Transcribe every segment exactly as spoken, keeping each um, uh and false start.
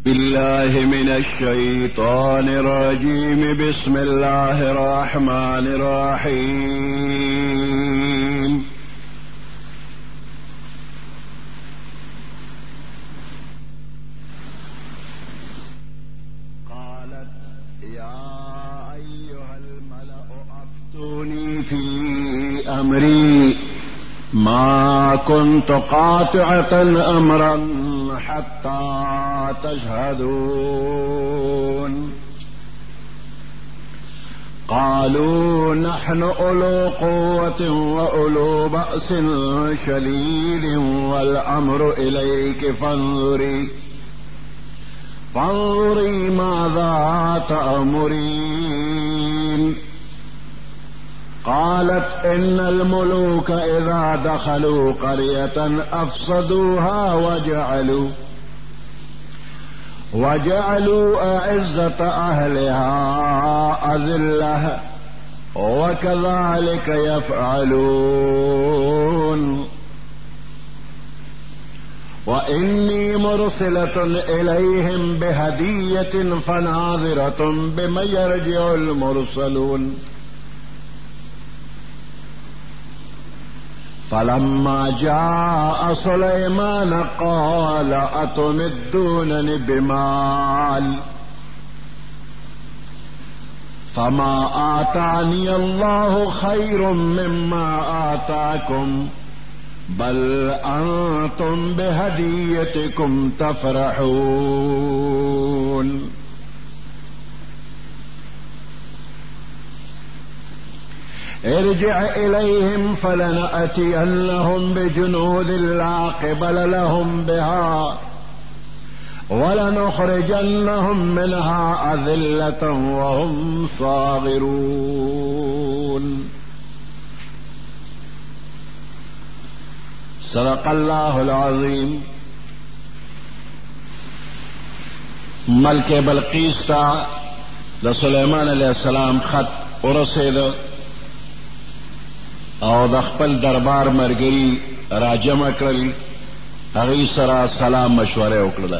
بالله من الشيطان الرجيم. بسم الله الرحمن الرحيم. قالت يا أيها الملأ أفتوني في أمري ما كنت قاطعة أمرا حتى تشهدون. قالوا نحن أولو قوة وأولو بأس شديد والأمر إليك فانظري فانظري ماذا تأمرين. قالت إن الملوك إذا دخلوا قرية أفسدوها وجعلوا وجعلوا أعزة أهلها أذلة وكذلك يفعلون. وإني مرسلة إليهم بهدية فناظرة بما يرجع المرسلون. فلما جاء سليمان قال أتمدونني بمال فما آتاني الله خير مما آتاكم بل أنتم بهديتكم تفرحون. ارجع إليهم فلنأتينهم بجنود لا قبل لهم بها ولنخرجنهم منها أذلة وهم صاغرون. صدق الله العظيم. ملک بلقیس تا د سلیمان علیہ السلام خط ورسید او د خپل دربار مرګري راجمع کړل، هغوی سره سلام مشوره وکړله.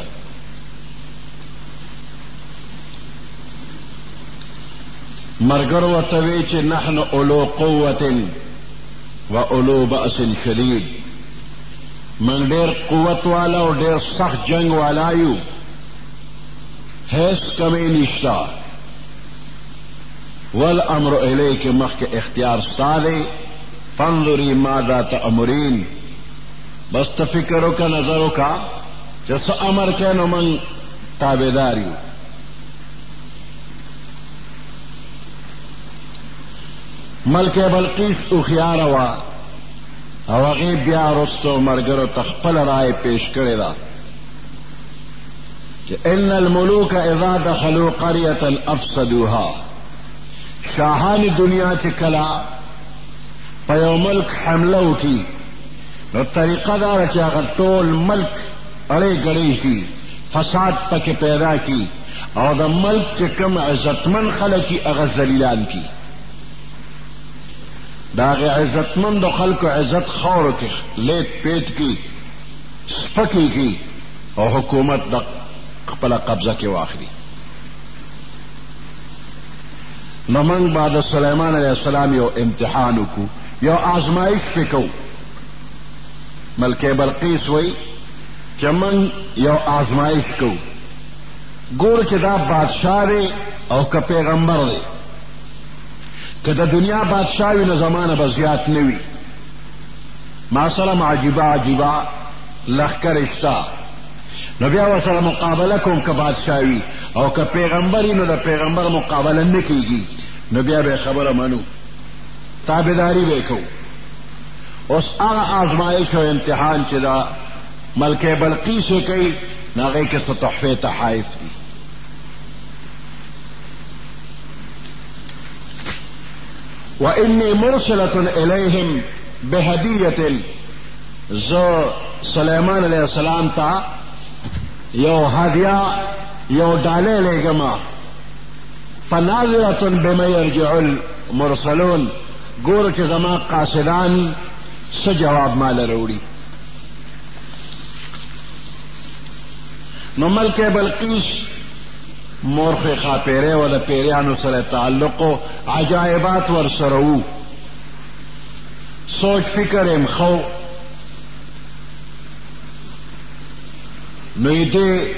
مرګرو ورته وی چې نحن اولو قوة و اولو بأس شدید، من ډېر قوت والا او ډېر سخت جنگ والا یو، هیڅ کمی نشته. والامر الیک، مخک اختیار ستا دی. فانظری ماذا تأمرین، بس ته فکر وکړه، نظر وکړه چې څه امر کوي نو موږ تابعدار یو. ملکه بلقیس هوښیاره وه او هغې بیا وروستو ملګرو ته خپله رایې پیش کړې ده چې ان الملوک اذا دخلوا قریة افسدوها. شاهان دنیا چې کله په یو ملک حمله وکړي نو طریقه دا ده چې هغه ټول ملک اړې ګړې کړي، فساد پکې پیدا کړي او د ملک چې کوم عزتمن خلک دي هغه ذلیلان کړي. د هغې عزتمندو خلکو عزت خاورو کې لیت پیت کړي، سپکې کړي او حکومت د خپله قبضه کې واخلي. نو موږ به د سلیمان علیه السلام یو امتحان وکړو، یو آزمایش پې کوو. ملکه بلقیس وی چې موږ یو آزمایش کوو، ګورو چې دا بادشاه دی او که پیغمبر دی. که د دنیا بادشاه وي نو زمانه به زیات نه وي، ما سره عجیبه عجیبه لښکرې شته، نو بیا ورسره مقابله کوم. که بادشاه وي او که پیغمبر وي نو د پیغمبر مقابله نه کېږي، نو بیا به خبره منو، تابعداري به کوو. اوس هغه آزمایش او امتحان چې دا ملکه بلقیس یې کوي نو هغې کې څه تحفې تحایف دي. وإني مرسلة إليهم بهدية، زه سلیمان علیہ السلام ته یو هدیه یو ډالۍ لېږم. فناظرة بما يرجع المرسلون، ګورو چې زما قاصدان څه جواب ماله راوړي. نو ملک بلقیس مورخ خاپیره و د پیریانو سره تعلقو عجائبات ور سره وو سوچ فکر ام خو نو دې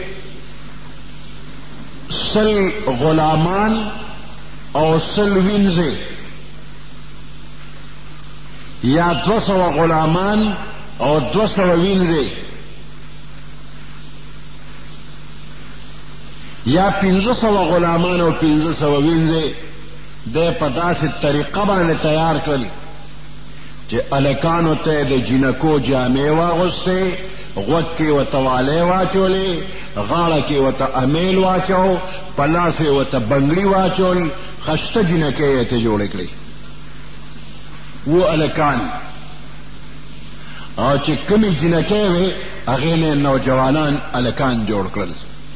سل غلامان او سل وینځي یا دو سو غلامان او دو سو وینځي یا پنځه سو غلامان او پنځه سو وینځي د په داسې طریقه باندې تیار کړل چې الکانو ته د جنکو جامې واغوستې غوږ کې ورته والې واچولې غاړه کې ورته امیل واچو په لاس یې ورته بنګړي واچول خشته جنکې یې ته جوړې کړې و الکان او چې کومې جنکې وې هغې نه نوجوانان الکان جوړ کړل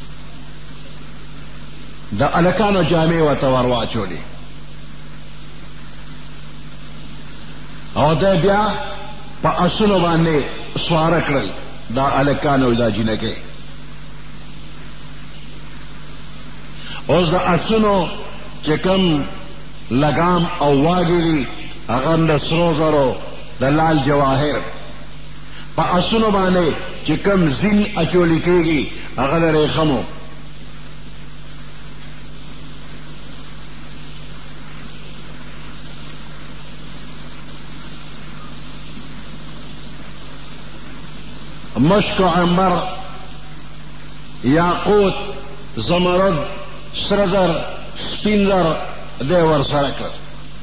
د الکانو جامې ورته ور واچولې او دا بیا په اسونو باندې سواره کړل دا الکانو دا جنکې اوس د اسونو چې کوم لګام او واګې دي هغه د سرو زرو د لال جواهر په اسونو باندې چې کوم زین اچولی کېږي هغه د ریخمو مشک و عنبر یاقوت زمرد سره زر سپین زر دی ورسره کړل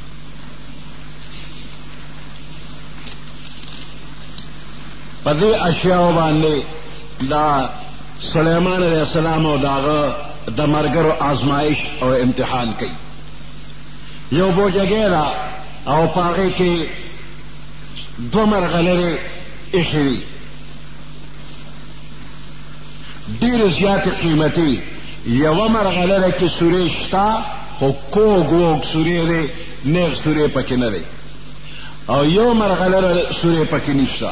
په دې اشیاو باندې دا سلیمان علیه السلام او د هغه د ملګرو آزمایش او امتحان کوي یو بوجګۍ ده او په هغې کې دوه مرغلرې ایښې دي ډېرې زیاتې قیمتي یوه مرغلره کې سورې شته خو کوږ وږ سورې دی نیغ سورې پکې نه دی او یو مرغلره سورې پکې نشته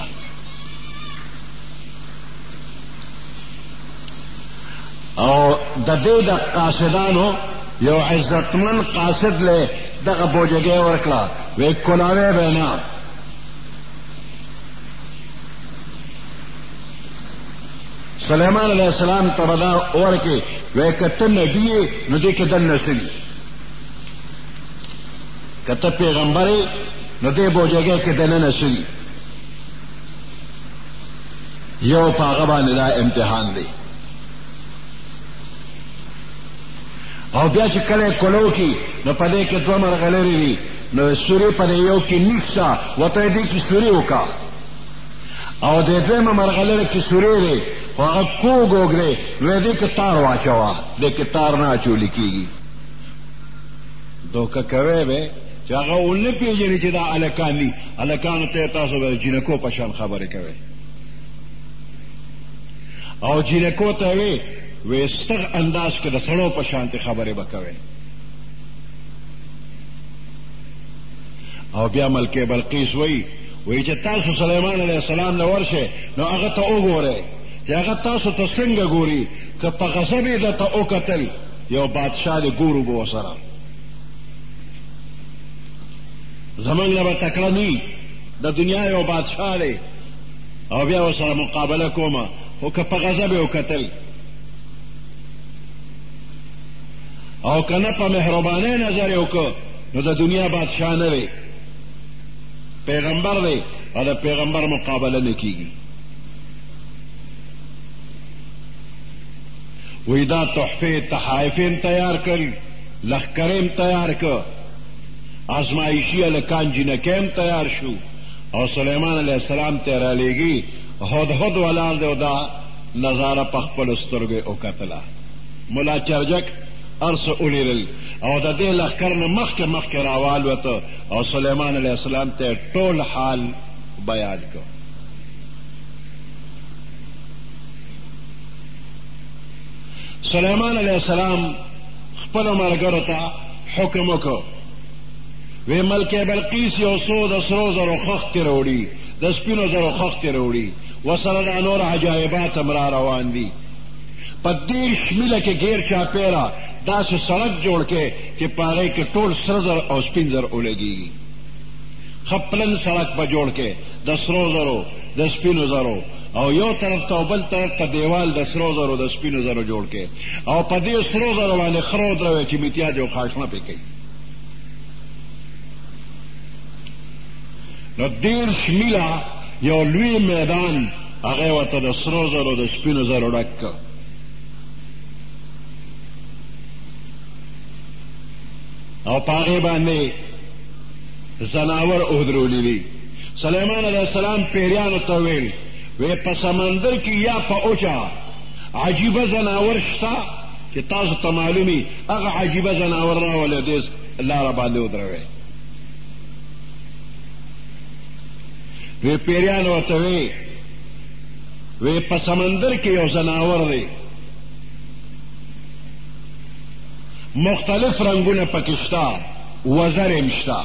او د دې د قاصدانو یو عزتمن قاصد له دغه بوجګۍ ورکړه وی کلاوی به نه سلیمان علیہ السلام ته به دا ورکړي وی که ته نبي یې نو دې کې دننه څه دي که ته پیغمبر یې نو دې بوجګۍ کې دننه څه دي یو په هغه باندې دا امتحان دی او بیا چې کله کلو کی نو په دې کې دوه مرغلرې دي نو سورې په دې یو کې نشته ورته یې دې کې سورې وکړه او د دویمه مرغلره کې سورې دی خو هغه کوږ وږ دی نو یې دې کې تار واچوه دې کې تار نه اچولی کېږي دوکه کوی به چې هغه ونه پېژني چې دا هلکان دي هلکانو ته یې تاسو به جینکو په شان خبرې کوئ او جینکو ته وی وی ستغ انداز کې د سړو په شانتې خبرې به کوئ او بیا ملکې بلقیس وی وی چې تاسو سلیمان علیه السلام نه ورشئ نو هغه ته وګورئ چې هغه تاسو ته څنګه ګوري که په غضب یې درته وکتل یو بادشاه دی ګورو به ورسره زمونږ نه به تکړه نه د دنیا یو بادشاه دی او بیا ورسره مقابله کومه خو که په غضب یې وکتل او که نه په مهربانۍ نظر یې وکړه نو د دنیا بادشاه نه دی پیغمبر دی او د پیغمبر مقابله نه کېږي وی دا تحفې تحایفین تیار کړل لښکریم تیار کړ ازمایشي هلکان جینکیم تیار شو او سلیمان علیه السلام ته رالیږي هدهد ولاړ دی او دا نظاره په خپلو سترګو یې وکتله ملا چرجک ارس ولیدل او د دې لښکر نه مخکې مخکې راوالوته او سلیمان علیه السلام ته ټول حال بیان کړ سلیمان علیه السلام خپلو ملګرو ته حکم وکړ وی ملکې بلقیس یو څو د سرو زرو خښتې راوړي د سپینو زرو خښتې راوړي ورسره دا نور عجایبات هم را روان دي پدیش میله کې غیر چاپیرا داسې سړک جوړ کې چې پاره کې ټول سره زر او سپین زر ولګي خپلن سړک په جوړ کې د سرو زرو د سپینو زرو او یو طرف ته بل طرف ته دیوال د سرو زرو د سپینو زرو جوړ کې او په دې سرو زرو باندې خرو دروي چې امتیاز او خاصنه پې کوي نو دیر شمیلا یو لوی میدان هغه ورته د سرو زرو د سپینو زرو ډک کړ او پاغه باندې زناور اودرولی دي سليمان علیہ السلام پیریانو ته ویل وی په سمندر کې یا په اوچا عجیبه زناور شتا چې تاسو ته معلومي هغه عجیبه زناور راولې دې لاره باندې ودروي وی پیریانو ته وی وی په سمندر کې یو زناور دی مختلف رنگونه پکشتا وزر امشتا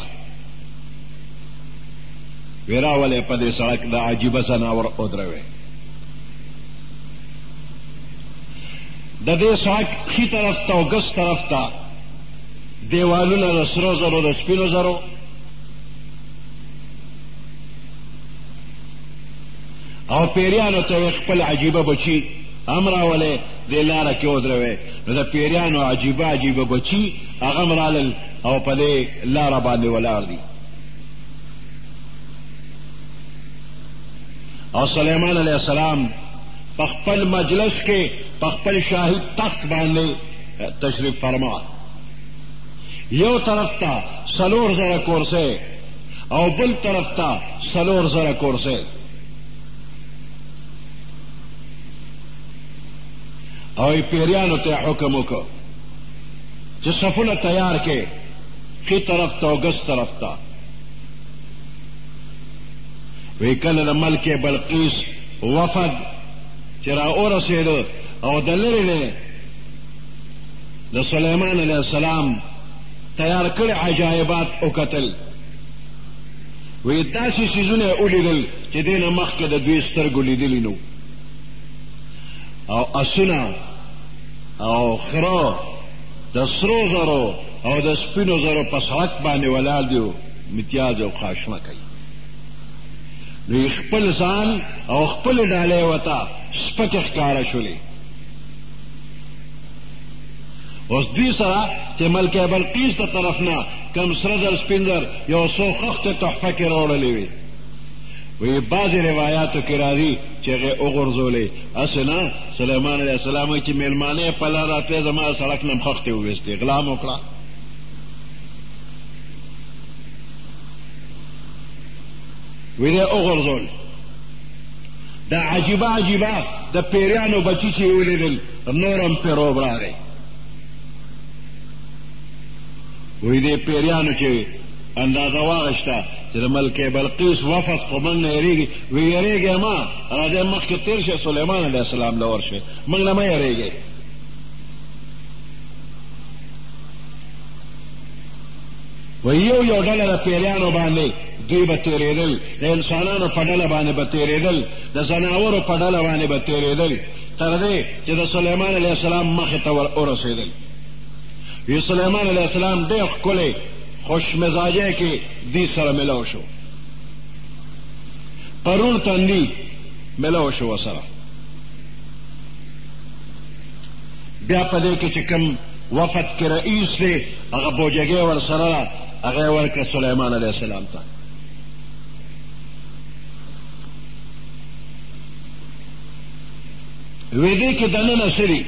ویراولې په دې سړک د عجیبه زناور ودروي د دې سړک خي طرف ته او ګس طرف ته دیوالونه د سرو زرو د سپینو زرو او پیریانو ته خپل عجیبه بچي امراولې دې لاره کې ودروي نو د پیریانو عجیبه عجیبه بچي هغه مرالل او په دې لاره باندې ولاړ دي او سلیمان علیہ السلام په خپل مجلس کې په خپل شاهي تخت باندې تشریف فرما یو طرف ته سلور زره کورسه او بل طرف ته سلور زره کورسه او پیریانو ته حکم وکړ چې صفونه تیار کې خي طرف ته او ګس طرف ته وی کله د ملک بلقیس وفد چې را ورسېده او د لرې نه د سلیمان علیه السلام تیار کړي عجایبات وکتل وی داسې څیزونه ولیدل چې دې نه مخکې د دوی سترګو لیدلي نو او اسونه او خره د سرو زرو او د سپینو زرو په سړک باندې ولاړ دي امتیاز او خاصنه کوي نو خپل ځان او خپل ډالۍ وته سپکه ښکاره شولې اوس دوی سره چې ملکه بلقیس ته طرف نه کم سره زر سپین زر یو څو خښتې تحفه کې راوړلې وي وی بعض روایاتو کې راځي چې هغه وغورځولې اسې نه سلیمان علیه السلام وایي چې میلمانه په لاره راتلې زما سړک نه خښتې وویستې غلا مو وکړه وی دی وغورځول دا عجیبه عجیبه د پیریانو بچي چې ولیدل نورم پرې راغی وی دی پیریانو چې اندازه واغشته چې د ملکه بلقیس وفد په موږ نه یېرېږي وی یېرېږئ ما راځئ مخکې تېر شه سلیمان علیه السلام له ورشئ موږ نه مه یېرېږئ وی یو یو ډله د پیریانو باندې دوی به تېرېدل د انسانانو په ډله باندې به تېرېدل د ځناورو په ډله باندې به تېرېدل تر دې چې د سلیمان علیه السلام مخې ته ورسېدل وی سلیمان علیه السلام ډېر ښکلی خوش مزاجه کې دی سره ملاو شو پرون تندی ملاو شو سره بیا په دې کې چې کوم وفد کې رئیس دی هغه بوجګۍ ور سره هغه ورکړه سلیمان علیه السلام ته وی دې کې دننه سری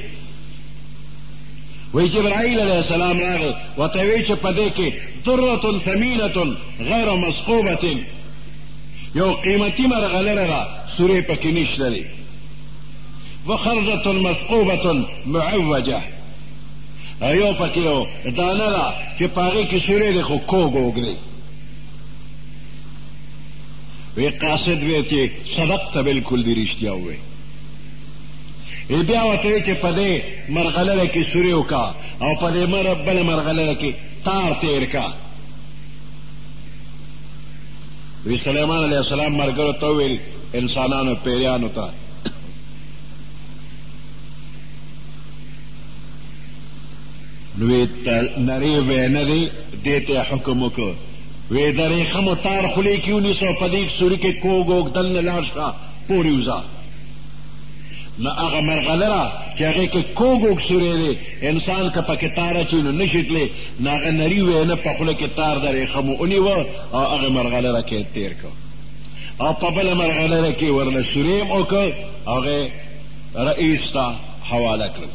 وی جبرائیل علیہ السلام راغی ورته وی چې په دې کې درة ثمینة غیر مسقوبة یو قیمتي مرغلره ده سورې پکې نشته دی وخرزة مسقوبة معوجة یو پکې یو دانه ده چې په هغې کې سورې دی خو کوږ اوږ وی قاصد وی چې صدقته بالکل دی رښتیا ووی ای بیا ورته وی چې په دې مرغلره کې سورې وکړه او په دې بله مرغلره کې تار تیر کا وی سلیمان علیہ السلام مرګرو ته ویل انسانانو پیریانو ته نوی نری وی ندی دیتے حکم کو وی دری خم تار خلی کیوں نہیں سو پدیک سوری کے کوگ اوگ دل نلاشا پوری وزا نہ اغا مرغلرا کہ اگے کہ کوگ اوگ سوری دے انسان کا پا کتارا چینو نشت لے نہ اگا نری وی نا پا خلی کتار دری خمو انی و اگا مرغلرا کے تیر کو او پا بل مرغلرا کی ورن سوریم او کو اگے رئیس تا حوالہ کرو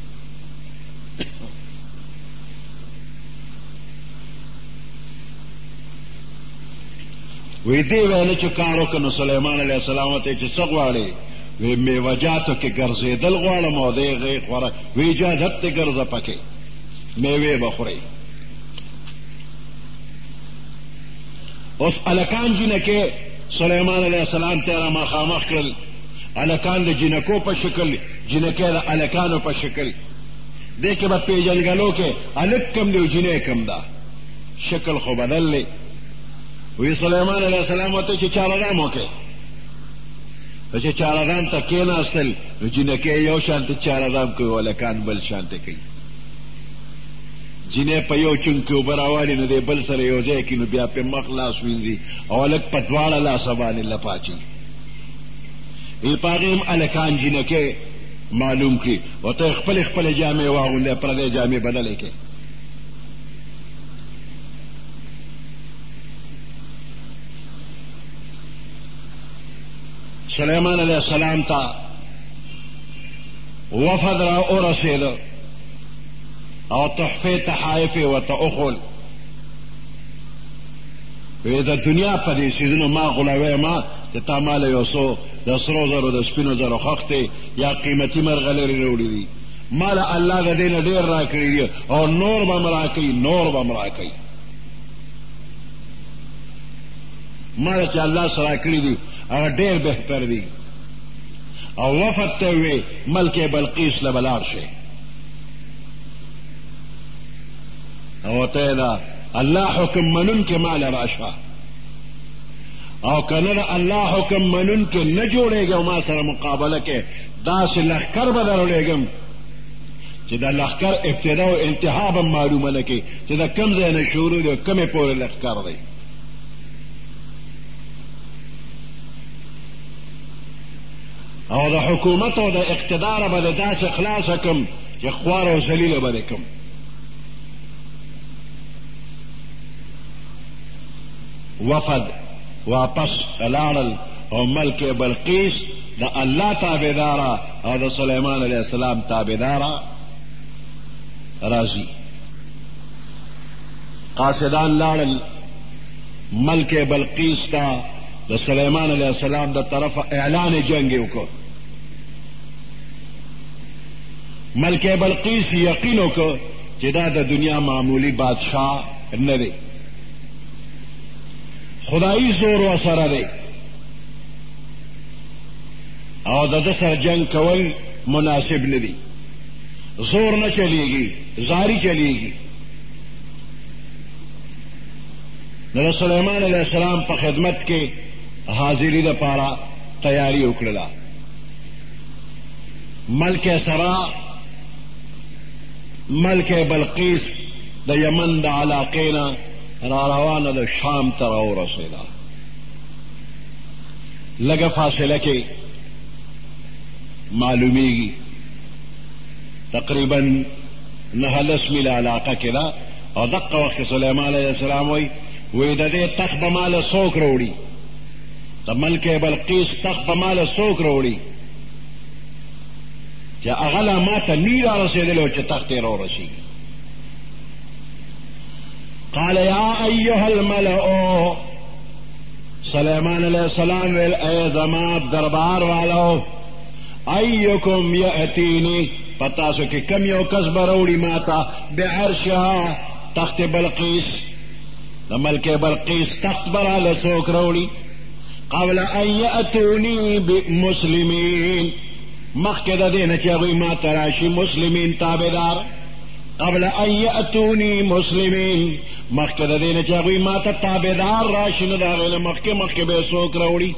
وی دی ویلے چو کارو کنو سلیمان علیہ السلام تے چو سغوالے وی می وجاتو کی گرزے دل غوالم او دے غیق ورا وی اجازت تے گرزا پکے میوے بخوری اس الکان جنکے سلیمان علیہ السلام تیرا مخامخ کرل الکان دا جنکو پا شکل جنکے دا الکانو پا شکل دیکھے با پی جنگلو کے الک کم دے جنے کم دا شکل خو بدل لے وی سلیمان علیہ السلام ہوتے چھ چارغام ہوکے چھ چارغام تا کینا استل جنکے یو شانت چارغام کوئی ولکان بل شانت کئی جنہیں پا you Chinku براوالی know they bill sir you زے کی نو بیا پی مخلاص وینزی اولک پتوالا لا سبانی لپاچی ای پاغیم الکان جنکے معلوم کی و تا اخپل اخپل جامع واغن دے پردے جامع بدلے کے سلیمان علیہ السلام تا وفد را ارسید او تحفے تحائف و تأخل وی دا دنیا پا دی سیزنو ما غلاوے ما تا مال یوسو دا سرو زرو دا سپینو زرو خختے یا قیمتی مرغلری روڑی دی مال اللہ دا دین دیر را کری دی اور نور بام را کئی نور بام را کئی مال چا اللہ سرا کری دی اگر ډیر بہتر دی او وفد ته وی ملک بلقیس لبلار شي او ته دا الله حکم منن کې مال راشا او کنه الله حکم منن کې نه جوړېږي ما سره مقابله کې داس لخر بدلولېږم چې دا لخر ابتدا او انتها به معلومه لکه چې دا کم ځای نه شروع دی کمه پورې لخر دی او دا حکومت او دا اقتدار با دا داس اخلاص کم چې خوار او ذلیل با کم وفد واپس لارل او ملک بلقیس دا اللہ تابدارا او دا سلیمان علیہ السلام تابدارا راضی قاصدان لارل ملک بلقیس تا دا سلیمان علیہ السلام دا طرف اعلان جنگیو کو ملک بلقیس یقینو کو جدا دا دنیا معمولی بادشاہ نہ دے خدائی زور و سر دے او دا دسر جنگ کول مناسب نہ دی زور نہ چلے گی زاری چلے گی نہ سلیمان علیہ السلام پا خدمت کے حاضری دا پارا تیاری اکڑلا ملک سرا ملک بلقیس دا یمن دا علاقینا را روان دا شام تراو رسیلا لگا فاصلہ کے معلومی گی تقریباً نہلس میل علاقہ کے دا اور دقا وقت سلیمان علیہ السلام ہوئی وی دا دے تخ بمال سوک روڑی دا ملک بلقیس تخ بمال سوک روڑی چا اغلا ما تا نیرا رسیدلو چا تختی رو رسیگی قال یا ایوہ الملعو سلیمان علیہ السلام ویل اے زماب دربار والو ایکم یأتینی پتا سو کہ کم یو کس بروڑی ماتا بعرشها تخت بلقیس دا ملک بلقیس تخت برا لسوک روڑی قبل ان یأتونی بمسلمین مخکد دینا چاہوی ما تراشی مسلمین تابدار قبل ان یأتونی مسلمین مخکد دینا چاہوی ما تابدار راشی نداغینا مخک مخک بے سوک روڑی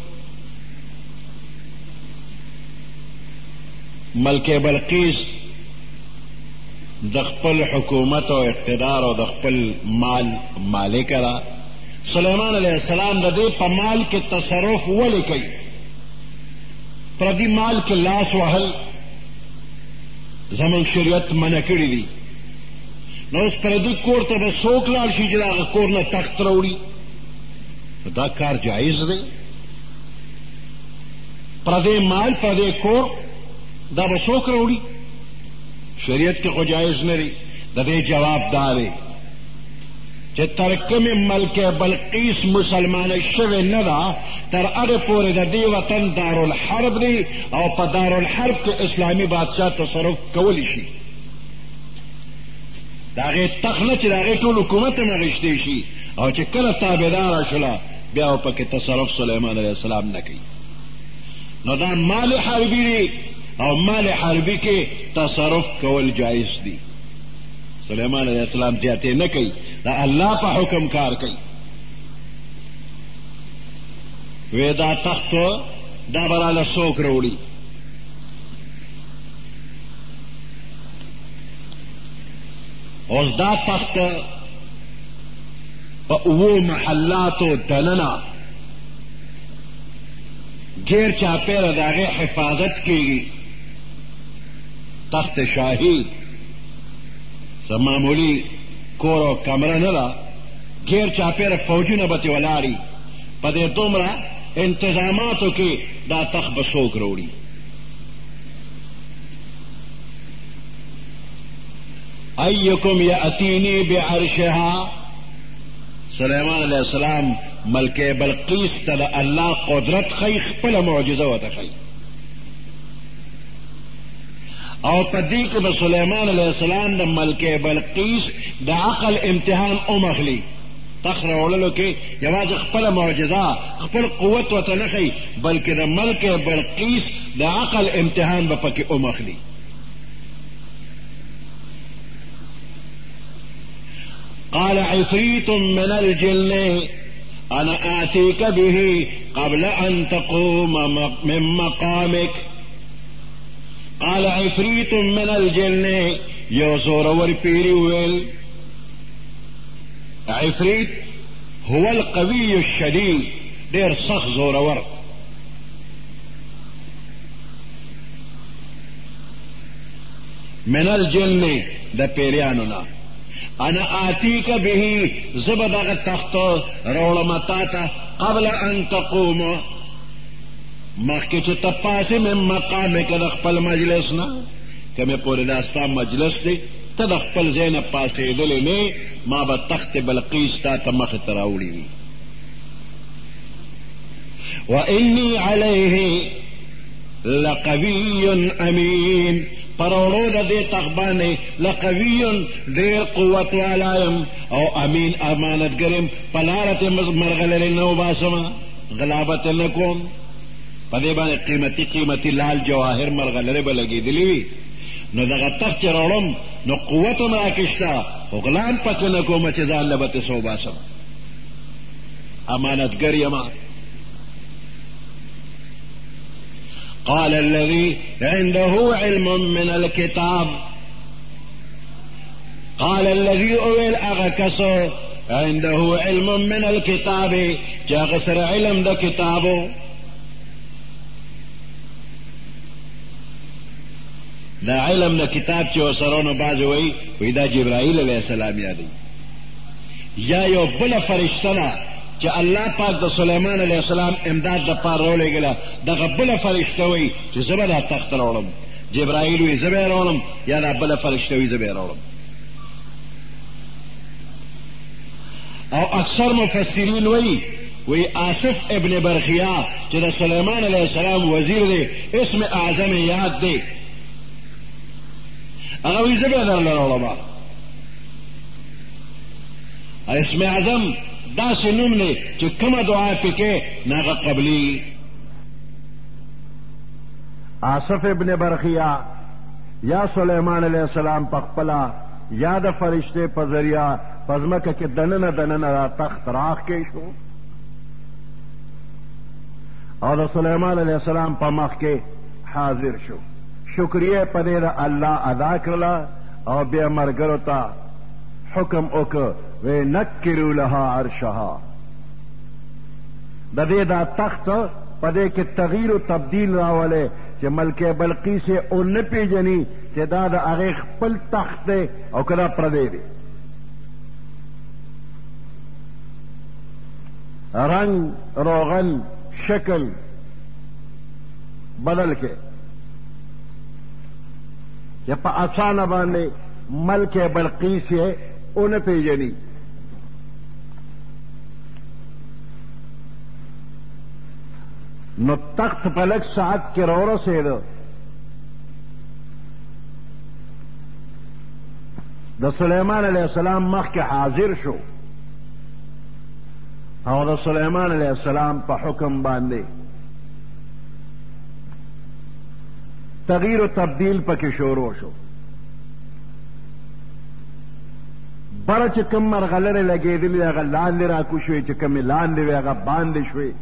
ملک بلقیس د خپل حکومت او اقتدار او د خپل مال مالک را. سلیمان علیہ السلام د دې په مال کې تصرف ولې کوي؟ پردي مال کې لاس وهل زمونږ شریعت منع کړي دي. نو اوس پردي کور ته به څوک لاړ شي چې د هغه کور نه تخت راوړي؟ دا کار جایز دی؟ پردی مال پردی کور دا به څوک راوړي؟ شریعت کې خو جایز نه دی. د دې جواب دا دی چې تر کومې ملکه بلقیس مسلمانه شوې نه ده تر هغې پورې د دې وطن دارالحرب دی او په دارالحرب کې اسلامي بادشاه تصرف کولی شي. د هغې تخت نه چې د هغې ټول حکومت هم اخیستی شي او چې کله تابعداره شوله بیا و پکې تصرف سلیمان علیہ السلام نه کوي. نو دا مال حربی دی او مال حربی کې تصرف کول جایز دی. سلیمان علیہ السلام زیاتې نه کوي، دا الله په حکم کار کوي. وی دا تخت دا براله څوک راوړي؟ اوس دا تخت په اوو محلاتو دننه غیر چاپیره د هغې حفاظت کېږي. تخت شاهي څه معمولي کور او کمره نه ده، غیر چاپیره فوجونه به ترې ولاړي. په دې دومره انتظاماتو کې دا تخت به څوک راوړي؟ ایکم یأتینی بعرشها. سلیمان علیہ السلام ملکه بلقیس ته د الله قدرت ښیي، خپله معجزه ورته ښیي. او په دې کې به سلیمان علیہ السلام د ملکه بلقیس د عقل امتحان هم اخلي. تخت راوړلو کې یوازې خپله معجزه خپل قوت ورته نه ښیي بلکې د ملکه بلقیس د عقل امتحان به پکې هم اخلي. قال عفريت من الجن أنا آتيك به قبل أن تقوم من مقامك. قال عفريت من الجن يو زورور پیری ویل. عفريت هو القوي الشديد، دير سخ زورور. من الجن دا پیریانونا. انا آتیک به زبد اغا تخت روڑمتاتا قبل ان تقوم مخی چه تپاسی من مقام که دخپل مجلسنا کمی پوری داستا مجلس دی تا دخپل زین پاسی دلی نی ما با تخت بلقیس تا تمخ تراولی وی. و انی علیه لقوی امین، پروڑو دا دے تخبانے لقوی دیر قوت والایم او امین امانت گرم پلارت مرغلل نو باسما غلابت نکوم. پدے بانے قیمتی قیمتی لال جواہر مرغلل بلگی دلیوی نو دغا تخت روڑم نو قوت مراکشتا غلام پک نکوم چزان لبت سو باسما امانت گریم. قال الذي عنده علم من الكتاب. قال الذي اويل اغكسو عنده علم من الكتاب جاغسر علم دا كتابو. دا علم دا كتاب چو سرونو بازوئی ویدا جبرائیل علیہ السلام یادی یا یو بلا فرشتنا چې الله پاک د سلیمان علیہ السلام امداد د پاره راولېږله دغه بله فرشته وایي چې زه به دا تخت راوړم. جبرائیل وایي زه به یې راوړم یا دا بله فرشته وایي زه به یې راوړم. او اکثر مفسرین وایي وایي آصف ابن برخیا چې د سلیمان علیہ السلام وزیر دی اسم اعظم یاد دی هغه وایي زه به یې درله راوړم. اسم اعظم دا سنوم نے چې کومه دعا پکې ناغه قبلی. آصف ابن برخیا یا سلیمان علیہ السلام پخپلا یا د فرشتے په ذریعہ پزمکه کې دننه دننه را تخت راخ کې شو او د سلیمان علیہ السلام په مخ کې حاضر شو. شکریه په دې د الله ادا کړله او بیا مرګرو ته حکم وکړ وی نکروا لها عرشها د دې دا تخت په دې کې تغییر و تبدیل راولې چې ملکه بلقیس یې ونه پیژني چې دا د هغې خپل تخت دی او که دا پردی دی رنگ روغن شکل بدل کے یا پا آسانه باندې ملکه بلقیس یې ونه پیژني نو تخت په لږ ساعت کې راورسېده د سلیمان علیه السلام مخکې حاضر شو او د سلیمان علیه السلام په حکم باندې تغییر و تبدیل پکې شروع شو بره چې کوم مرغلرې لګېدلې هغه لاندې راکوشوې چې کومې لاندې وې هغه باندې شوې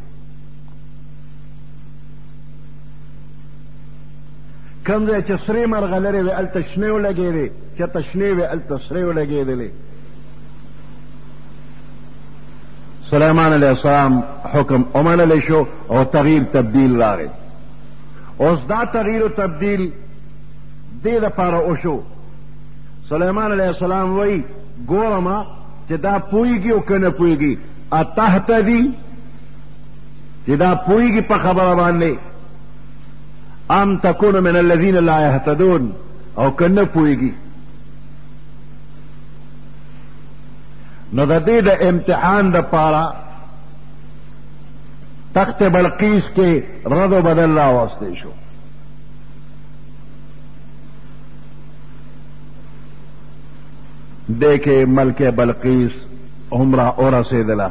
کوم ځای چې سرې مرغلرې وې هلته شنې ولګېدې چېرته شنې وې هلته سرې ولګېدلې سلیمان علیہ السلام حکم ومنلی شو او تغییر تبدیل راغی اوس دا تغییر و تبدیل دې دپاره وشو سلیمان علیہ السلام وی ګورمه چې دا پوهېږي او که نه پوهېږي اتهتدي چې دا پوهېږي په خبره باندې ام تکون من الذین لا یهتدون او که نه پوهېږي نو د دې د امتحان د پاره تخت بلقیس کې رد و بدل راوستی شو دې کې ملکه بلقیس هم را ورسېدله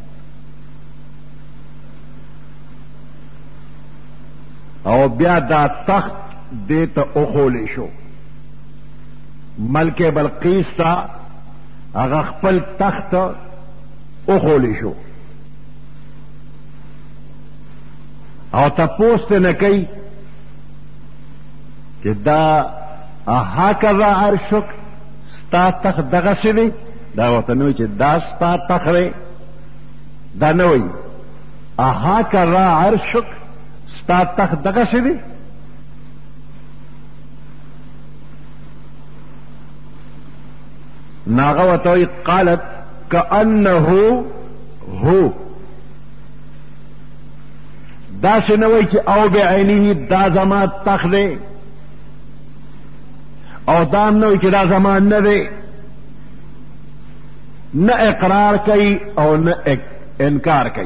او بیا دا تخت دې ته وښولی شو ملکه بلقیس ته هغه خپل تخت وښولی شو او تپوس ته نه کوي چې دا هکذا عرشک ستا تخت دغسې دی دا ورته نه وایي چې دا ستا تخت دی دا نه وایي هکذا عرشک ستا تخت دغسې دی ناغه ورته وایي قالت کأنه هو داسې نه وایي چې او بعینه دا زما تخت دی او دا هم نه وایي چې دا زما نه دی نه اقرار کوي او نه انکار کوي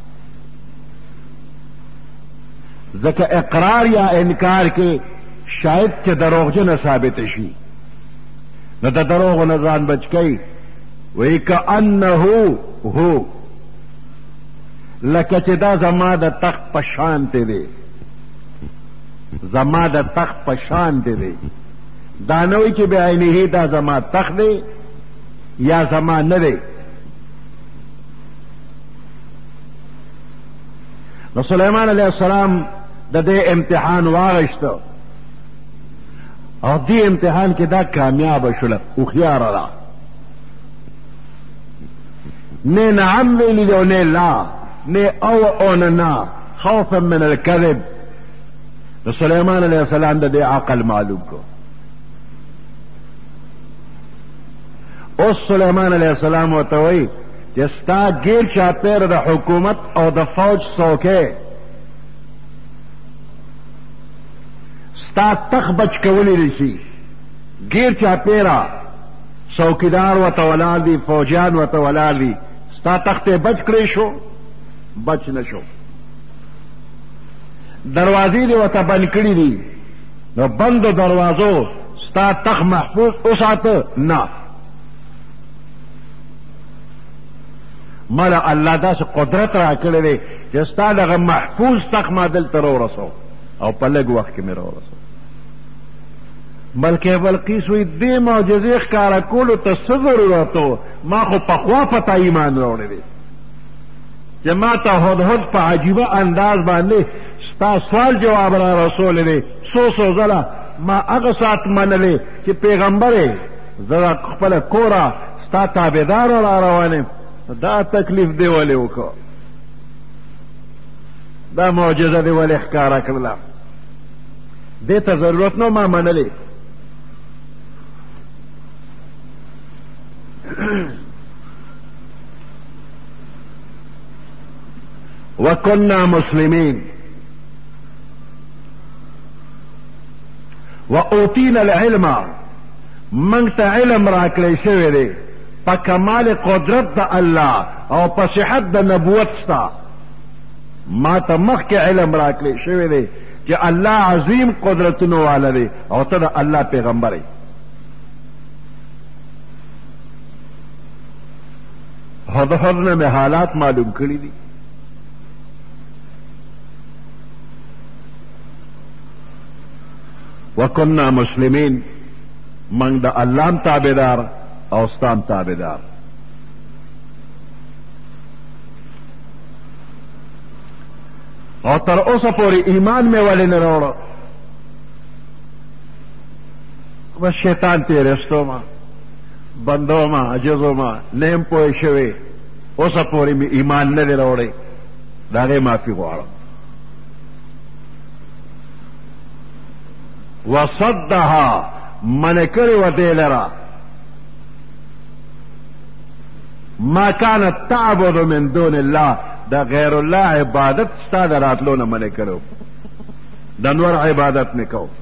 ځکه اقرار یا انکار کې شاید چې دروغجنه ثابت شي نو د دروغو نه ځان بچ کوي وایي کأنه هو لکه چې دا زما د تخت په شانتې دی زما د تخت په شانتې دی دا نه وایي چې بعینه دا زما تخت دی یا زما نه دی نو سلیمان علیہ السلام د دې امتحان واغشته او دې امتحان کې دا کامیابه شوله هوښیاره ده نه نعم ویلي دی او نه لا نه او او نه نه خوفا من الكذب نو سلیمان علیہ السلام د دې عقل معلوم کو اوس سلیمان علیہ السلام ورته وایي چې ستا ګیر چاپېر د حکومت او د فوج څوکۍ ستا تخ بچ کولی شي ګیر چاپېره څوکیدار ورته ولاړ دي فوجیان ورته ولاړ دي ستا تخت یې بچ کړی شو بچ نه شو دروازې دې ورته بند کړي دي نو بندو دروازو ستا تخ محفوظ وساته نه مالا الله داسې قدرت را کړی دی چې ستا دغه محفوظ تخ ما دلته راورسو او په لږ وخت کې مې راورسو ملکه بلقیس وی دې معجزې ښکاره کولو ته څه ضرورت و ما خو پخوا پته ایمان راوړی دی چې ما ته هدهد په عجیبه انداز باندې ستا سوال جواب را رسولی دی څو څو ځله ما هغه سات منلې چې پیغمبرې زه خپل کورا ستا تابعدار را روانم، دا تکلیف دی ولې وکړه، دا معجزه دی ولې ښکاره کړله، دې ته ضرورت نو ما منلې. وكنا مسلمين وأوتينا العلم، من ته علم راکړی شوی دی په کمال قدرت د الله او په صحت د نبوت ستا، ما ته مخکې علم راکړی شوی دی چې الله عظیم قدرتونو والا دی او ته د الله پیغمبر یې. هدهد نه مې حالات معلوم کړي دي. وكنا مسلمین، من د الله تابعدار او ستام تابعدار. او تر اوسه پورې ایمان مې ولې نه راوړ، بس شیطان تیرستو ما بندو ما عجزو ما نیم پوه شوی، اوسه پورې مې ایمان نه دی راوړی، د هغې معافي غواړم. وصدها، من کړی و دې لره ما كانت تعبد من دون الله، د غیر الله عبادت ستا د راتلو نه منې کړو، د نور عبادت نه کو،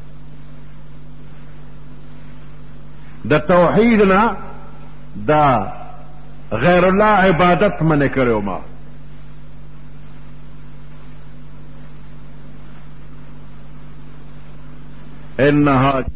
د توحید نه د غیر الله عبادت منې کړو ما. انها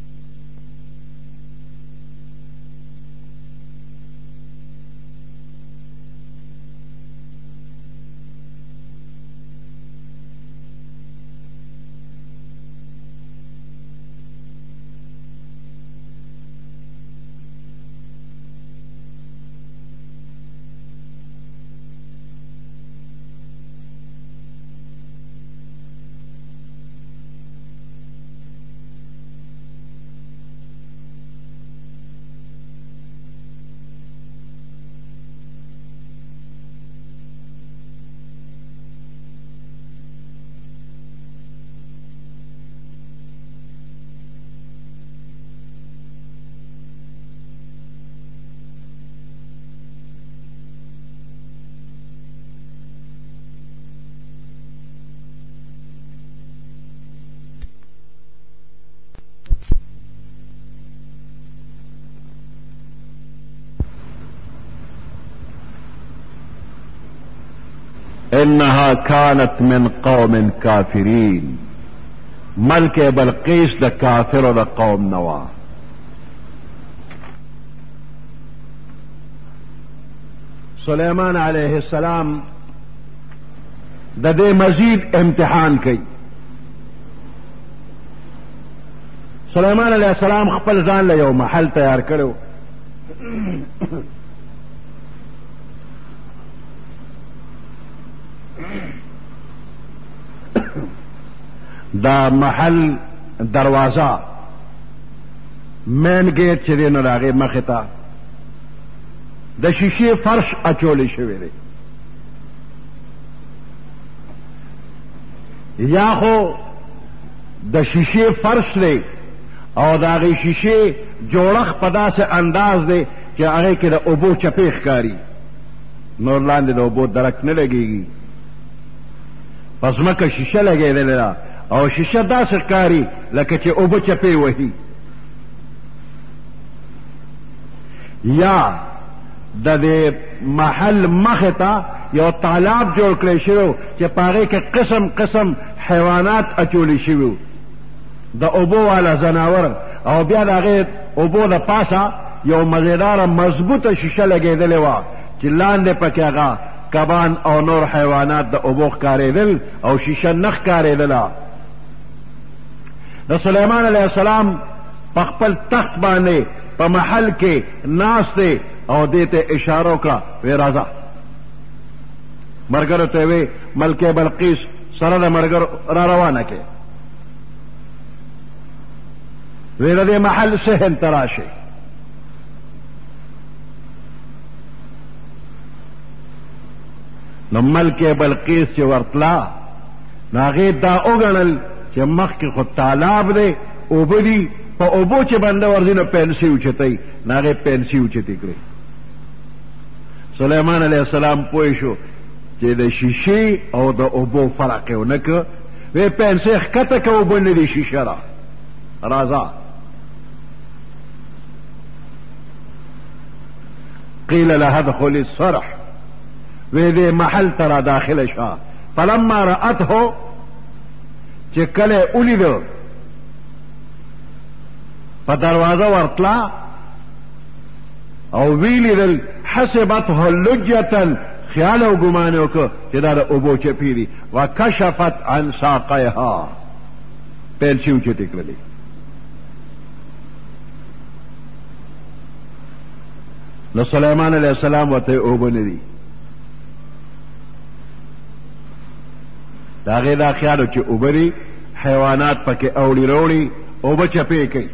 انها كانت من قوم كافرين، ملک بلقیس د کافر د قوم نوا. سلیمان علیہ السلام د دې مزید امتحان کوي. سلیمان علیہ السلام خپل ځان له یو محل تیار کړو، دا محل دروازه مین گیټ چې دی نو د هغې مخې ته د شیشې فرش اچولی شوی دی. یا خو د شیشې فرش دی او د هغې شیشې جوړښت په داسې انداز دی چې هغې کې د اوبو چپې ښکاري، نور لاندې د اوبو درک نه لګېږي، په ځمکه شیشه لګېدلې ده او شیشه داسې ښکاري لکه چې اوبه چپې وهي. یا د دې محل مخې ته یو تالاب جوړ کړی شوی چې په هغې کې قسم قسم حیوانات اچولی شوي، د اوبو والا ځناور، او بیا د هغې اوبو د پاسه یو مزیداره مضبوطه شیشه لګېدلې وه چې لاندې پکې هغه کبان او نور حیوانات د اوبو ښکارېدل او شیشه نه ښکارېدله. د سلیمان علیہ السلام په خپل تخت باندې په محل کې ناست دی او دې ته اشاره وکړه، وی راځه. ملګرو ته وی ملکې بلقیس سره د ملګرو را روانه کې. ویل دې محل صحن تراشه نو ملک بلقیس چې ورتلا نو هغې دا وګڼل چې مخکې خو تالاب دی اوبه دي په اوبو چې بنده ورځي نو پنسي اوچتوي نو هغې پنسي اوچتې کړې سلیمان علیه السلام پوه شو چې د شیشې او د اوبو فرق یې ونه کړ وی پنسي ښکته که اوبه نه دي شیشه را راځه قیل لها ادخلي الصرح وی دې محل ته را داخله شه فلما رأته چې کله ولیده په دروازه ورتلا او وی لیدل حسبته لجة خیال او ګمان یې وکړ چې دا د اوبو چپې دي وکشفت عن ساقیها پنسي اوچتې کړلې نو سلیمان علیه السلام ورته اوبه نه دي د هغې دا خیال و چې اوبه دي حیوانات پکې اوړي روړي اوبه چپې کوي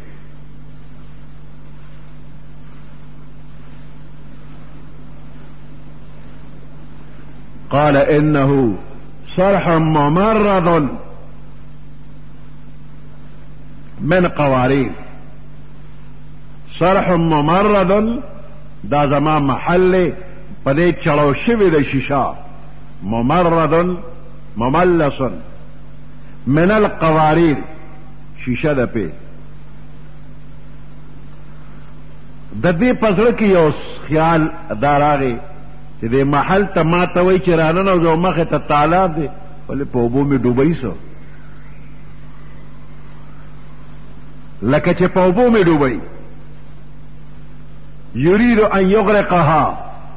قال انه صرح ممرض من قوارير صرح ممرض دا زما محل پدې چړو شوی د شیشه ممرض مملس من القوارير شیشه ده پې د دې پزړه کې یو خیال دا راغی چې دې محل ته ما ته وایي چې راننوځو مخې ته تالاب دی ولې په اوبو مې ډوبوي څه لکه چې په اوبو مې ډوبوي یرید ان یغرقها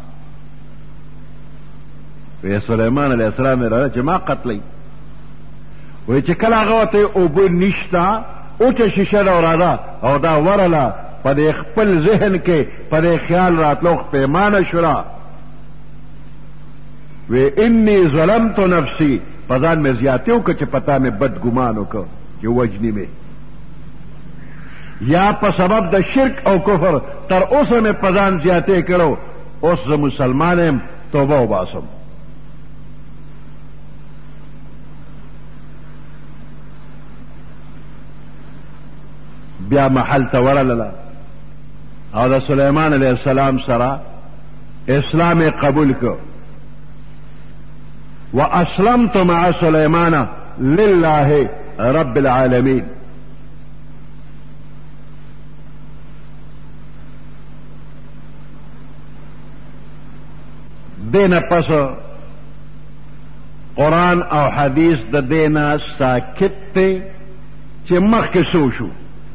وی سلیمان علیه السلام راځه چې ما قتلی وی چې کله هغه ورته اوبه نشته اوچه شیشه ده راځه او دا ورله په دې خپل ذهن کې په دې خیال راتلو پیمانه شوله وی انی ظلمت نفسی پزان میں زیادتی ہوں کہ چھ پتا میں بد گمانو کو جو وجنی میں یا پا سبب دا شرک او کفر تر اس میں پزان زیادتی کرو اس مسلمانم توبہ و باسم بیا محل تورللا او دا سلیمان علیہ السلام سرا اسلام قبول کو وأسلمت مع سليمان لله رب العالمين دینا پس قرآن او حدیث د دینا ساکت تے چی مخ سو شو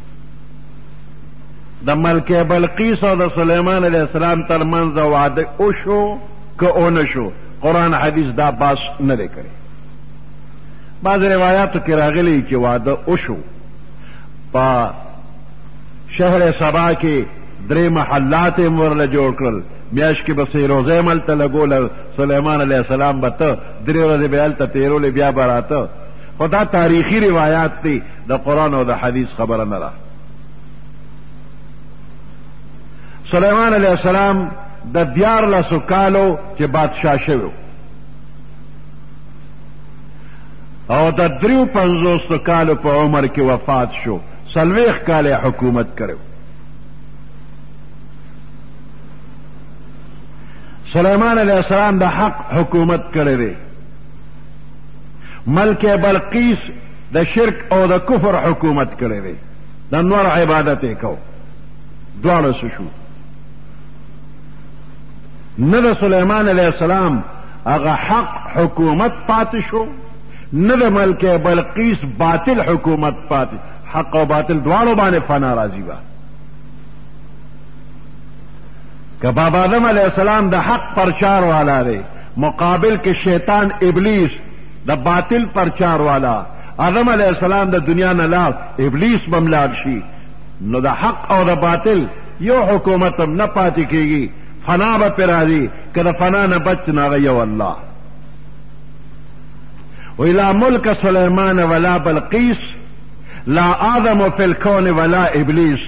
د ملک بلقیس او د سلیمان علیہ السلام ترمنز وعده او شو که او نشو قرآن حدیث دا باس نه دی کړی بعض روایاتو کې راغلی چې واده وشو په شهر سبا کې درې محلات یې ورله جوړ کړل میاشت کې به سیروزه یې هلته لګوله سلیمان علیه السلام به ته درې ورځې به هلته تېرولې بیا به راته خو دا تاریخي روایات دی د قرآن او د حدیث خبره نه ده سلیمان علیه السلام د دیارلسو کالو چې بادشاه شوی او د دریو پنځوسو کالو په عمر کې وفات شو څلوېښت کاله حکومت کړی سلیمان علیه السلام د حق حکومت کړی دی ملک بلقیس د شرک او د کفر حکومت کړی دی د نور عبادت یې کو دواړه څه شو نه د سلیمان علیه السلام هغه حق حکومت پاتې شو نه د ملک بلقیس باطل حکومت پاتې حق او باطل دواړو باندې فنا راځي به که بابا آدم علیه السلام د حق پرچار والا دی مقابل کې شیطان ابلیس د باطل پرچار والا آدم علیه السلام د دنیا نه لاړ ابلیس به هم لاړ شي نو د حق او د باطل یو حکومت هم نه پاتې کېږي فنا به پې راځي که د فنا نه بچ نو هغه یو الله وی لا ملک سلیمان ولا بلقیس لا آدم فی الکون ولا ابلیس.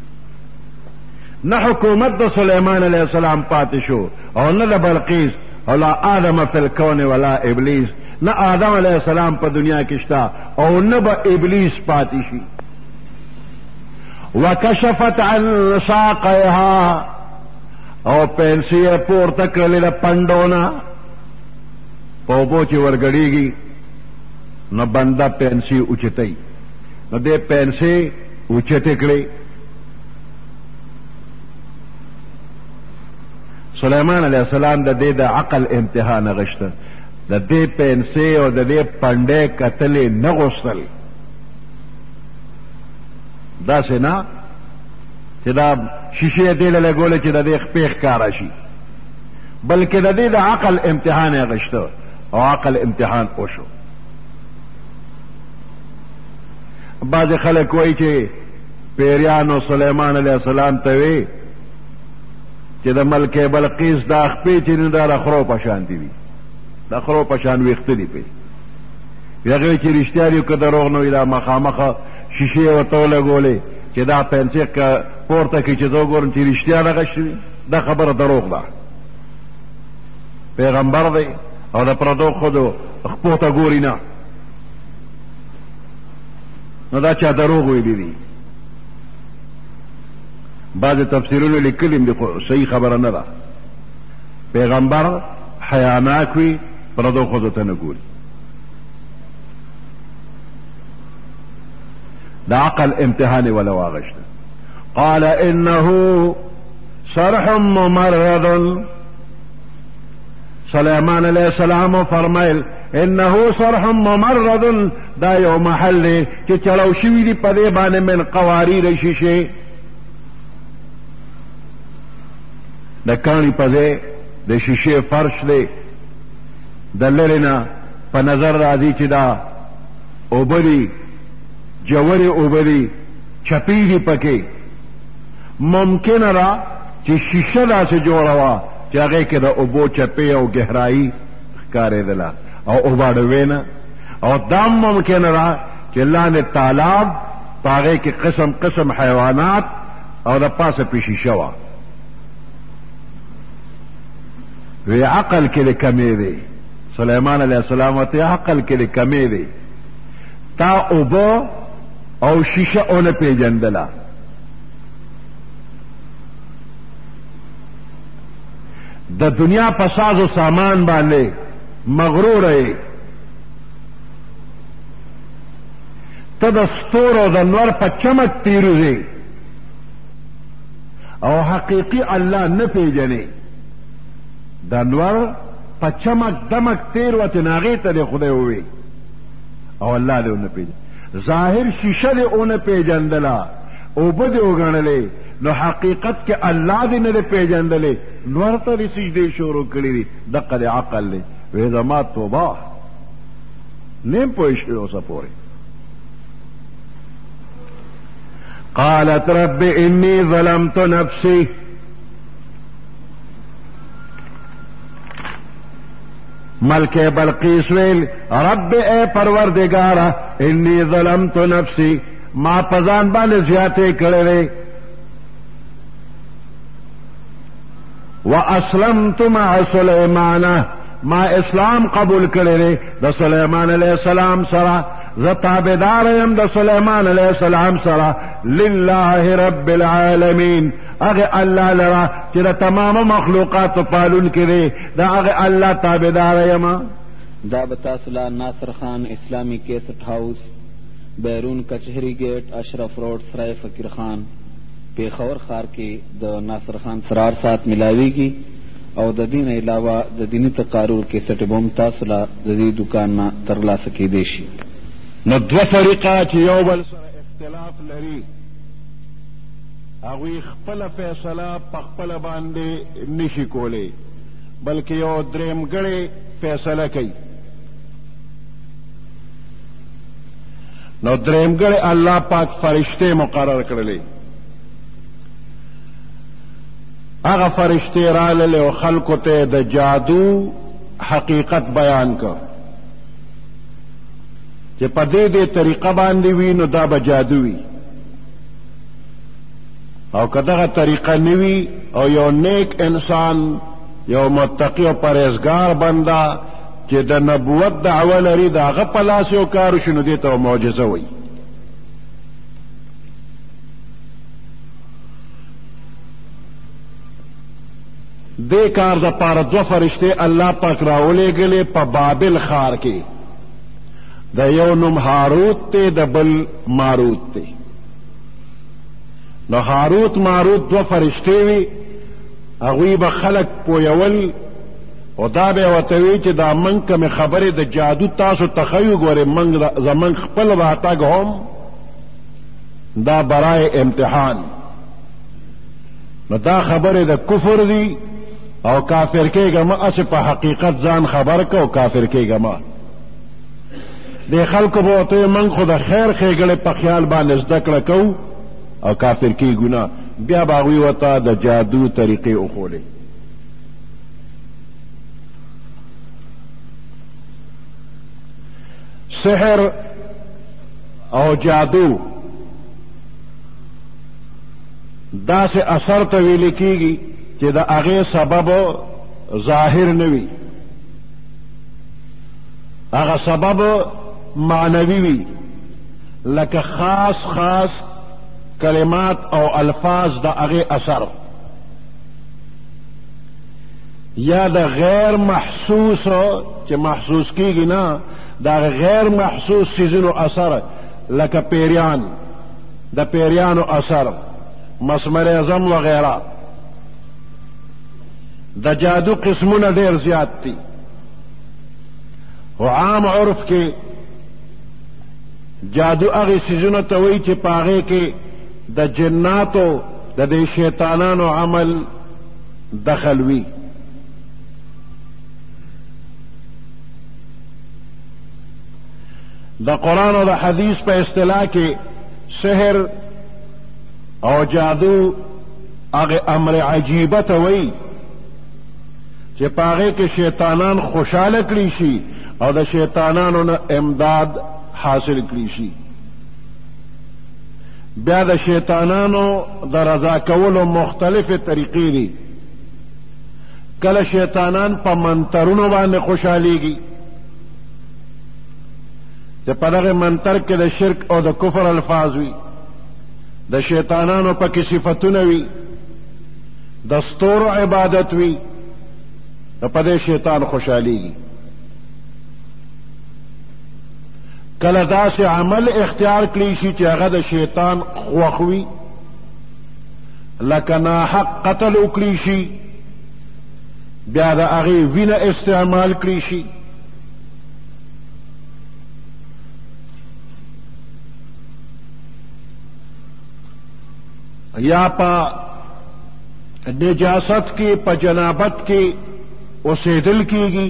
نہ حکومت د سلیمان علیہ السلام پاتې شو او نه د بلقیس، او لا آدم فی الکون ولا ابلیس، نہ آدم علیہ السلام په دنیا کې شتا او نه به ابلیس پاتې شي. وکشفت عن ساقیها، او پینسی پورته کړلې د پنډونه، په اوبو چې ورګډېږي نو بنده پینسی اوچتوي، نو دې پینسی اوچتې کړې. سلیمان علیہ السلام د دې د عقل امتحان غشته، د دې پینسی او د دې پنډې کتلې نه غوښتل. داسې نه چې دا شیشې دې له لګولې چې د دې خپې ښکاره شي، بلکې د دې د عقل امتحان یې غشته او عقل امتحان وشو. بعض خلک وایي چې پیریانو سلیمان علیہ السلام ته وی چې د ملکې بلقیس دا خپې چې نه دا د خرو په شان دي، د خرو په شان ویښته دي پې. هغې چې رښتیا دي که دروغ نه وي، دا مخامخه شیشې ورته ولګولې چې دا پنسې که پورته کړي چې زه وګورم چې رښتیا دغه شوي، دا خبره دروغ ده. پیغمبر دی او د پردو ښځو خپو ته ګوري نه، نو دا چا دروغ ویلي دي. بعضې تفسیرونو لیکلي دي خو صحیح خبره نه ده. پیغمبر حیاناک وي، پردو ښځو ته نه ګوري. د عقل امتحان یې وله واغشته. قال انه صرح ممرد، سلیمان علیہ السلام فرمایل انه صرح ممرد، دا یو محل دی چې چلو شوي دي په دې باندې من قواریر شیشې، د کاڼي په ځای د شیشې فرش دی. د لرې نه په نظر راځي چې دا اوبه دي، جوړې اوبه دي، چپې دي پکې. ممکنه ده چې شیشه داسې جوړه وه چې هغې کې د اوبو چپې او ګهرایي ښکارېدله او اوبه ډوې نه، او دا ممکنه ده چې لاندې تالاب په هغې کې قسم قسم حیوانات او د پاسه پې شیشه وه. وی عقل کې د کمې دی. سلیمان علیہ السلام ورته عقل کې د کمې دی، تا اوبه او شیشه اونه پیژندله. د دنیا په ساز و سامان باندې مغرور یې، ته د ستورو د نور په چمک تیروځې او حقیقي الله نه پیژنې. د نور په چمک دمک تیر وتې نو هغې ته دې خدای ووی او الله دې ونه پیژن. ظاهر شیشه دې ونه پیژندله، اوبه دې وګڼلې، نو حقیقت کې الله دې نه دې پیژندلې، نور ته دې سجدې شروع کړي دي. دقه دې عقل دی. وی زما توبه نیم پوه شوي اوسه پورې. قالت رب انی ظلمت نفسی، ملکه بلقیس ویل رب اے پروردگارا انی ظلمت نفسی، ما پزان باندې زیاتې کړې واسلمت مع سلیمان، ما اسلام قبول کړی د سلیمان علیہ السلام سره، زه تابعدار یم د سلیمان علیہ السلام سره. لله رب العالمین، هغه الله لرا چې د تمام مخلوقات پالون کړي، دا هغه الله تابعدار یم. دا به تاسو له ناصر خان اسلامی کیسټ هاوس، بیرون کچهری گیټ، اشرف روډ، سرای فقیر خان، پیښور ښار کې د ناصر خان سرار سات ملاویږي. او د دین علاوه د دینی تقارر کیسټ به هم تاسو له د دې دکان نه ترلاسه کیدی شي. نو دوه فریقه چې یو بل سره اختلاف لري، هغوی خپله فیصله په خپله باندې نشي کولی، بلکې یو درېمګړی فیصله کوي. نو درېمګړی الله پاک فرشتې مقرر کړلې. هغه فرشتې راللې او خلکو ته د جادو حقیقت بیان کړ چې په دې دې طریقه باندې وي نو دا به جادو وي، او که دغه طریقه نه وي او یو نیک انسان یو متقی او پرهیزګار بنده چې د نبوت دعوه لري د هغه په لاس یو کار وشي نو دې ته معجزه وایي. دې کار د پاره دوه فرشتې الله پاک راولېږلې په بابل ښار کې، د یو نوم هاروت دی د بل ماروت دی. نو هاروت ماروت دوه فرشتې وي، هغوی به خلک پویول او دا به ورته وي چې دا موږ کومې خبرې د جادو تاسو ته ښیو، ګورې موږ زموږ خپل راتګ هم دا برای امتحان. نو دا خبرې د کفر دي او کافر کېږه مه، اسې په حقیقت ځان خبر که او کافر کېږه مه. دې خلکو به ورته وي موږ خو د خیر ښېګړې په خیال باندې زده کړه کوو او کافر کېږو نه، بیا به هغوی ورته د جادو طریقې وښولې. سحر او جادو داسې اثر ته ویل کېږي چې د هغې سبب ظاهر نه وي، هغه سبب معنوي وي، لکه خاص خاص کلمات او الفاظ د هغې اثر، یا د غیر محسوس چې محسوس کېږي نه د غیر محسوس څیزونو اثر، لکه پیریان د پیریانو اثر، مسمر اعظم وغیرہ. د جادو قسمونه ډیر زیات دي، او عام عرف کې جادو هغې څیزونو ته وایي چې په هغې کې د جناتو د دې شیطانانو عمل دخل وي. د قرآن او د حدیث په اصطلاح کې سحر او جادو هغه امر عجیبه ته وایي چې په هغې کې شیطانان خوشحاله کړي شي او د شیطانانو نه امداد حاصل کړي شي. بیا د شیطانانو د رضا کولو مختلفې طریقې دي. کله شیطانان په منترونو باندې خوشحالیږي چې په دغه منتر کې د شرک او د کفر الفاظ وي، د شیطانانو پکې صفتونه وي، د ستورو عبادت وي، نو په دې شیطان خوشحالیږي. کله داسې عمل اختیار کړي شي چې هغه د شیطان خوښ وي، لکه ناحق قتل وکړي شي، بیا د هغې وینه استعمال کړي شي، یا په نجاست کې په جنابت کې اوسېدل کېږي،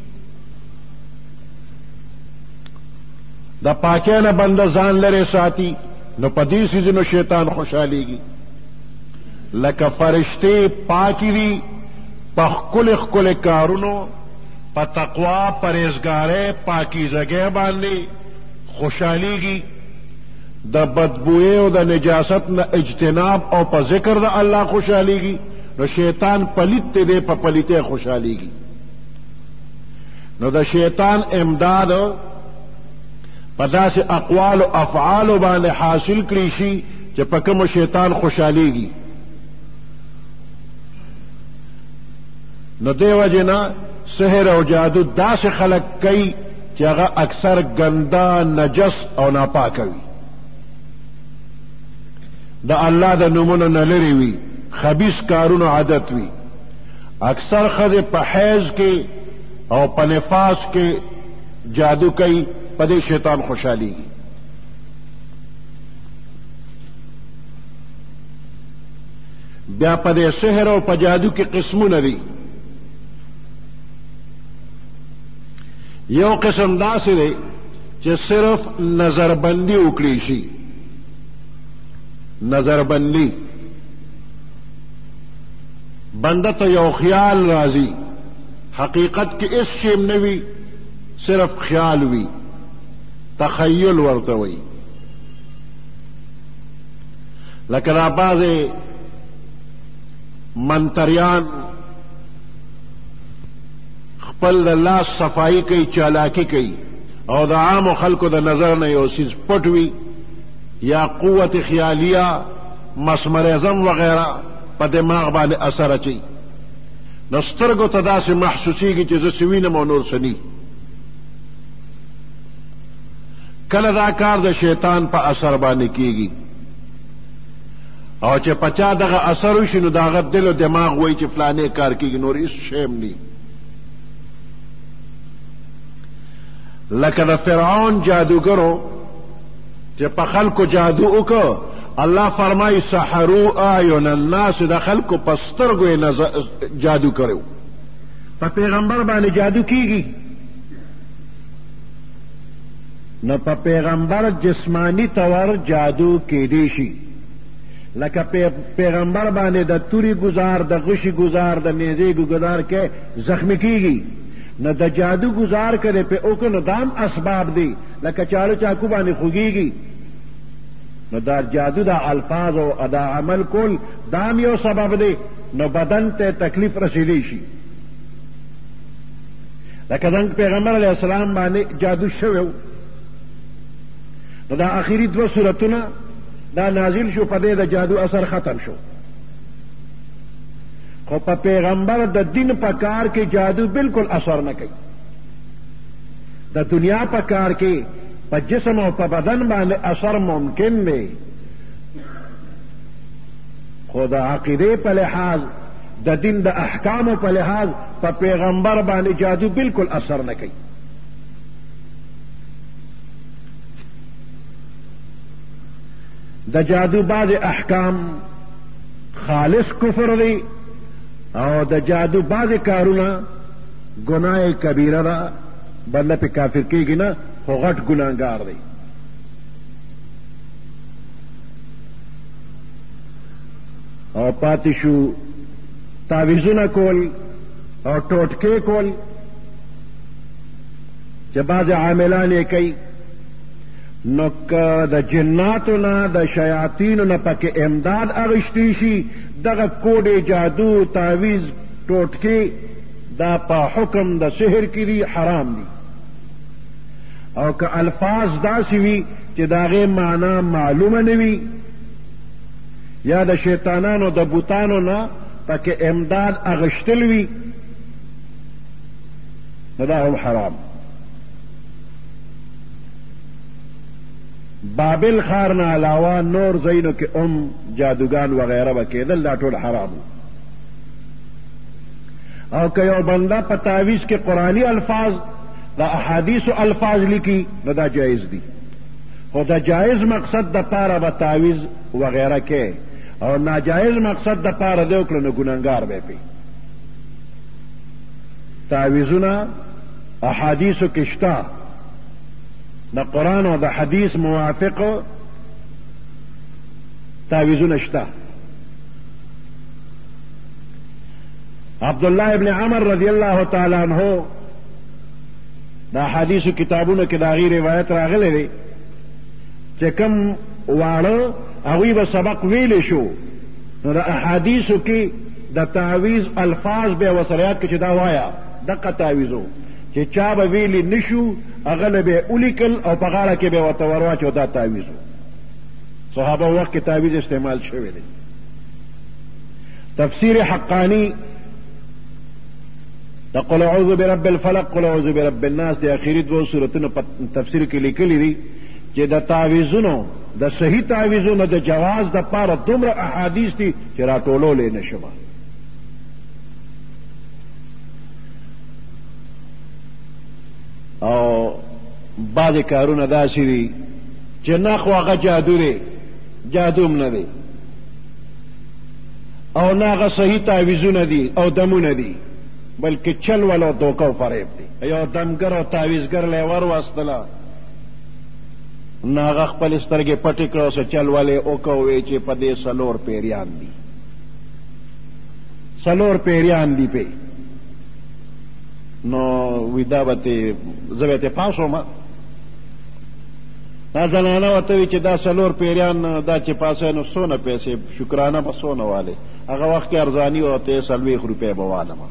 د پاکۍ نه بنده ځان لرې ساتي، نو په دې څیزونو شیطان خوشحالیږي. لکه فرشتې پاکې دي، په ښکلې ښکلې کارونو، په تقوا پرهیزګارۍ پاکیزګۍ باندې خوشحالیږي، د بدبویۍ او د نجاست نه اجتناب او په ذکر د الله خوشحالیږي، نو شیطان پلیت دی، په پلیتۍ خوشحالیږي. نو د شیطان امداد په داسې اقوال او افعالو باندې حاصل کړي شي چې په کومو شیطان خوشحالیږي. نو دې وجې نه سحر او جادو داسې خلک کوي چې هغه اکثر ګنده، نجس او ناپاکه وي، د الله د نومونو نه لرې وي، خبیث کارونو عادت وي. اکثر ښځې په حیض کې او په نفاس کې جادو کوي، په دې شیطان خوشحالیږي. بیا په دې سحر او په جادو کې قسمونه دي. یو قسم داسې دی چې صرف نظربندي وکړي شي، نظربندي بنده ته یو خیال راځي، حقیقت کې هیڅ شی نه وي، صرف خیال وي، تخیل ورته وایي. لکه دا بعضې منتریان خپل د لاس صفائی کوي، چالاکی کوي او د عامو خلکو د نظر نه یو څیز پټ وي یا قوت خیالیه مسمریزم وغیرہ په دماغ باندې اثر اچوي، نو سترګو ته داسې محسوسیږي چې زه څه وینم او نور څه ني. کله دا کار د شیطان په اثر باندې کیږي او چې پچا دغه اثر وشي نو داغه دل او دماغ وایي چې فلانې کار کیږي، نور هیڅ شی ني. لکه د فرعون جادوګرو چې په خلکو جادو وکړ، الله فرمایي سحروا اعین الناس، د خلکو په سترګو یې جادو کړو. په پیغمبر باندې جادو کیږي نو په پیغمبر جسمانی طور جادو کیدی شي، لکه پیغمبر باندې د توري گزار، د غشي گزار، د نیزې گزار کې زخمی کیږي، نو د جادو گزار کړي په اوکه نو دام اسباب دي، لکه چاړو چاکو باندې خوږیږي، نو دا جادو دا الفاظ او ادا عمل کول دام یو سبب دی، نو بدن ته تکلیف رسیدی شي. لکه څنګه پیغمبر علیه السلام باندې جادو شوی، نو دا آخري دوه سورتونه دا نازل شو، په دې د جادو اثر ختم شو. خو په پیغمبر د دین په کار کې جادو بالکل اثر نه کوي. د دنیا په کار کې په جسم او په بدن باندې اثر ممکن دی، خو د عقیدې په لحاظ، د دین د احکامو په لحاظ په پیغمبر باندې جادو بالکل اثر نه کوي. د جادو بعض احکام خالص کفر دی او د جادو بعض کارونه گناه کبیره ده، بنده پہ کافر کیږي نه، خو غټ ګناهګار دی. او پاتې شو تعویذونه کول او ټوټکې کول چې بعض عاملان یې کوي، نو که د جناتو نه د شیاطینو نه پکې امداد اغشتی شي، دغه کوډې جادو تعویذ ټوټکې دا په حکم د سحر کې دي، حرام دي. او که الفاظ داسې وي چې د هغې معنا معلومه نه وي یا د شیطانانو د بوتانو نه پکې امداد اغشتل وي، نو دا هم حرام. بابل ښار نه علاوه نور ځایونو کې هم جادوګان وغیره به کېدل، دا ټول حرام. او که یو بنده په تعویذ کې قرآني الفاظ د احادیثو الفاظ لیکي، نو دا جایز دي، خو د جایز مقصد د پاره به تعویذ وغیره کې او ناجایز مقصد د پاره دی وکړو، نو ګناهګار به پی. تعویذونه احادیثو کې شته، د قرآن او د حدیث موافق تعویذونه شته. عبداللہ ابن عمر رضی اللہ تعالی عنہ دا حدیثو کتابونو کې دا غي روایت راغلی دی چې کوم واړه هغوی به سبق ویلی شو، نو د احادیثو کې د تعویذ الفاظ به ورسره یاد کړي چې دا وایا دقه تعویذو چې چا به ویلی نشو، هغه له به ولیکل او په غاړه کې به ورته ور واچو، دا تعویذو. صحابه وخت کې تعویذ استعمال شوی دی. تفسیر حقانی دا قل اعوذ برب الفلق قل اعوذ برب الناس دی اخیری دو سورتونو په تفسیر کې لیکلي دي چې د تعویذونو د صحیح تعویذونو د جواز د پاره دومره احادیث دي چې راټولولې نشم. او بعضې کارونه داسې دي چې نه خو هغه جادو دی، جادو هم نه دی، او نه هغه صحیح تعویذونه دي او دمونه دي، بلکې چل ول او دوکه او فریب دی. یو دمګر او تعویذګر لی ور واستله، نه هغه خپلې سترګې پټې کړه او څه چل ولې وکړه، وویې چې په دې څلور پیریان دي، څلور پیریان دي پې. نو وی دا به تې زه به تې پاس وم، دا زنانه ورته وي چې دا څلور پیریان دا چې پاسه نو څونه پیسې شکرانه به څونه والې هغه وخت کې ارزاني ورته څلوېښت روپۍ به والمه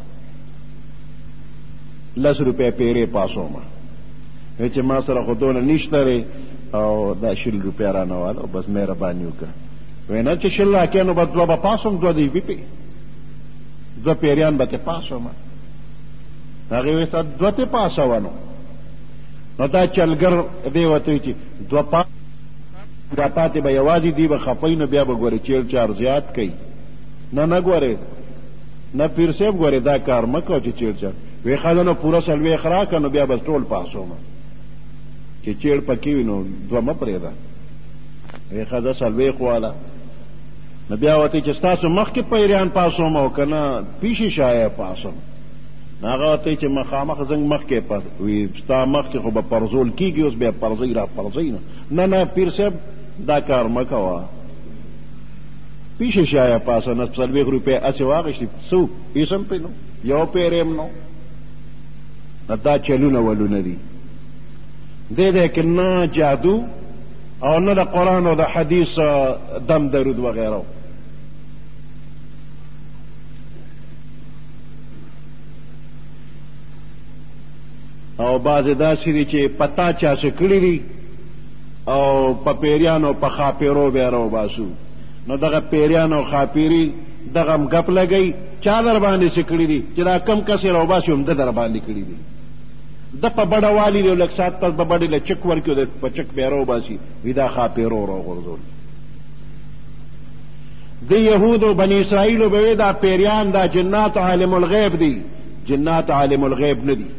لس روپۍ پیرې پاسومه چې ما سره خو دونه نشته دی او دا شل روپۍ رانه واله او بس مهرباني وکړه وی نه چې شل راکې نو به دوه به پاسوم دوه دی بیپې دوه پیریان به تې پاسومه هغې وی سه دوه تې پاسوه نو نو دا چلګر دی ورته وي چې دوه پا دا پاتې به یوازې دی به خفی نو بیا به ګورې چیل چار زیات کوي نه نه ګورې نه پیر صاحب ګورې دا کار مه کوه چې چیل چار وی ښه نو پوره څلوېښت راکړه نو بیا به ټول پاسومه چې چیړ پکې وي نو دوه مه پرېږده وی ښه زه څلوېښت واله نو بیا ورته چې ستاسو مخکې پیریان پاسوم او که نه پیشي شایه پاسوم نو هغه ورته چې مخامخ زنګ مخکې پس وي ستا مخکې خو به پرزول کېږي اوس بیا پرزوي را پرزوي نو نه نه پیر صاحب دا کار مه کوه پیشي شایه پاسه نه څلوېښت روپۍ هسې واخېستې څو پیسم پې نو یو پیریم نو نو دا چلونه ولونه دي دې دی کې نه جادو او نه د قرآن او د حدیث دم درود وغیره او بعضې داسې دي چې پتا چا څه کړي دي او په پیریانو په خاپیرو بیا راوباسو نو دغه پیریان او خاپیري دغه هم ګپ لګوي چا در باندې څه کړي دي چې دا کم کس یې راوباسي هم ده در باندې کړي دي د په بډه والي دی لږ ساعت پس به بډې له چک ورکړي او په چک بیا راوباسي وي دا خاپیرو راوغورځول د یهودو بني اسرائیلو به وی دا پیریان دا جنات عالم الغیب دي جنات عالم الغیب نه دي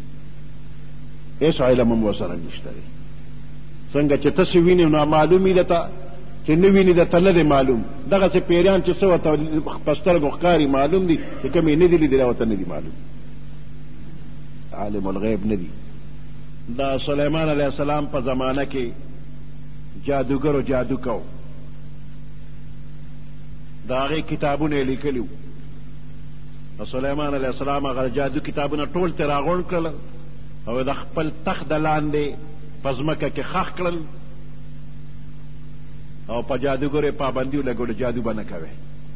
هیڅ علم هم ورسره نشته دی څنګه چې تاسې وینې نو معلوم وي درته چې نه وینې درته نه دی معلوم دغسې پیریان چې څه ورته په سترګو ښکاري معلوم دي چې کوم یې نه دي لیدلي ورته نه دي معلوم عالم الغیب نه دي دا سلیمان علیه السلام په زمانه کې جادوګرو جادو کو د هغې کتابونه یې لیکلي وو سلیمان علیه السلام هغه جادو کتابونه ټول ترې راغونډ کړل او د خپل تخت د لاندې په ځمکه کې خښ کړل او په جادوګرو یې پابندي ولګوله جادو به نه کوې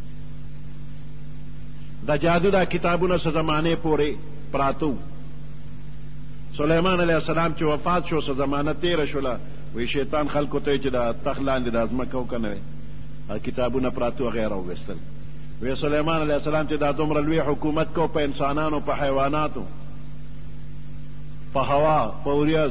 د جادو دا کتابونه څه زمانې پورې پراته وو سلیمان علیه السلام چې وفات شو څه زمانه تېره شوله وی شیطان خلکو ته چې د تخت لاندې د ځمکه و که نه وی کتابونه پراته وو هغې یې راوویستل وی سلیمان علیه السلام چې دا دومره لوی حکومت کو په انسانانو په حیواناتو په هوا په وریځ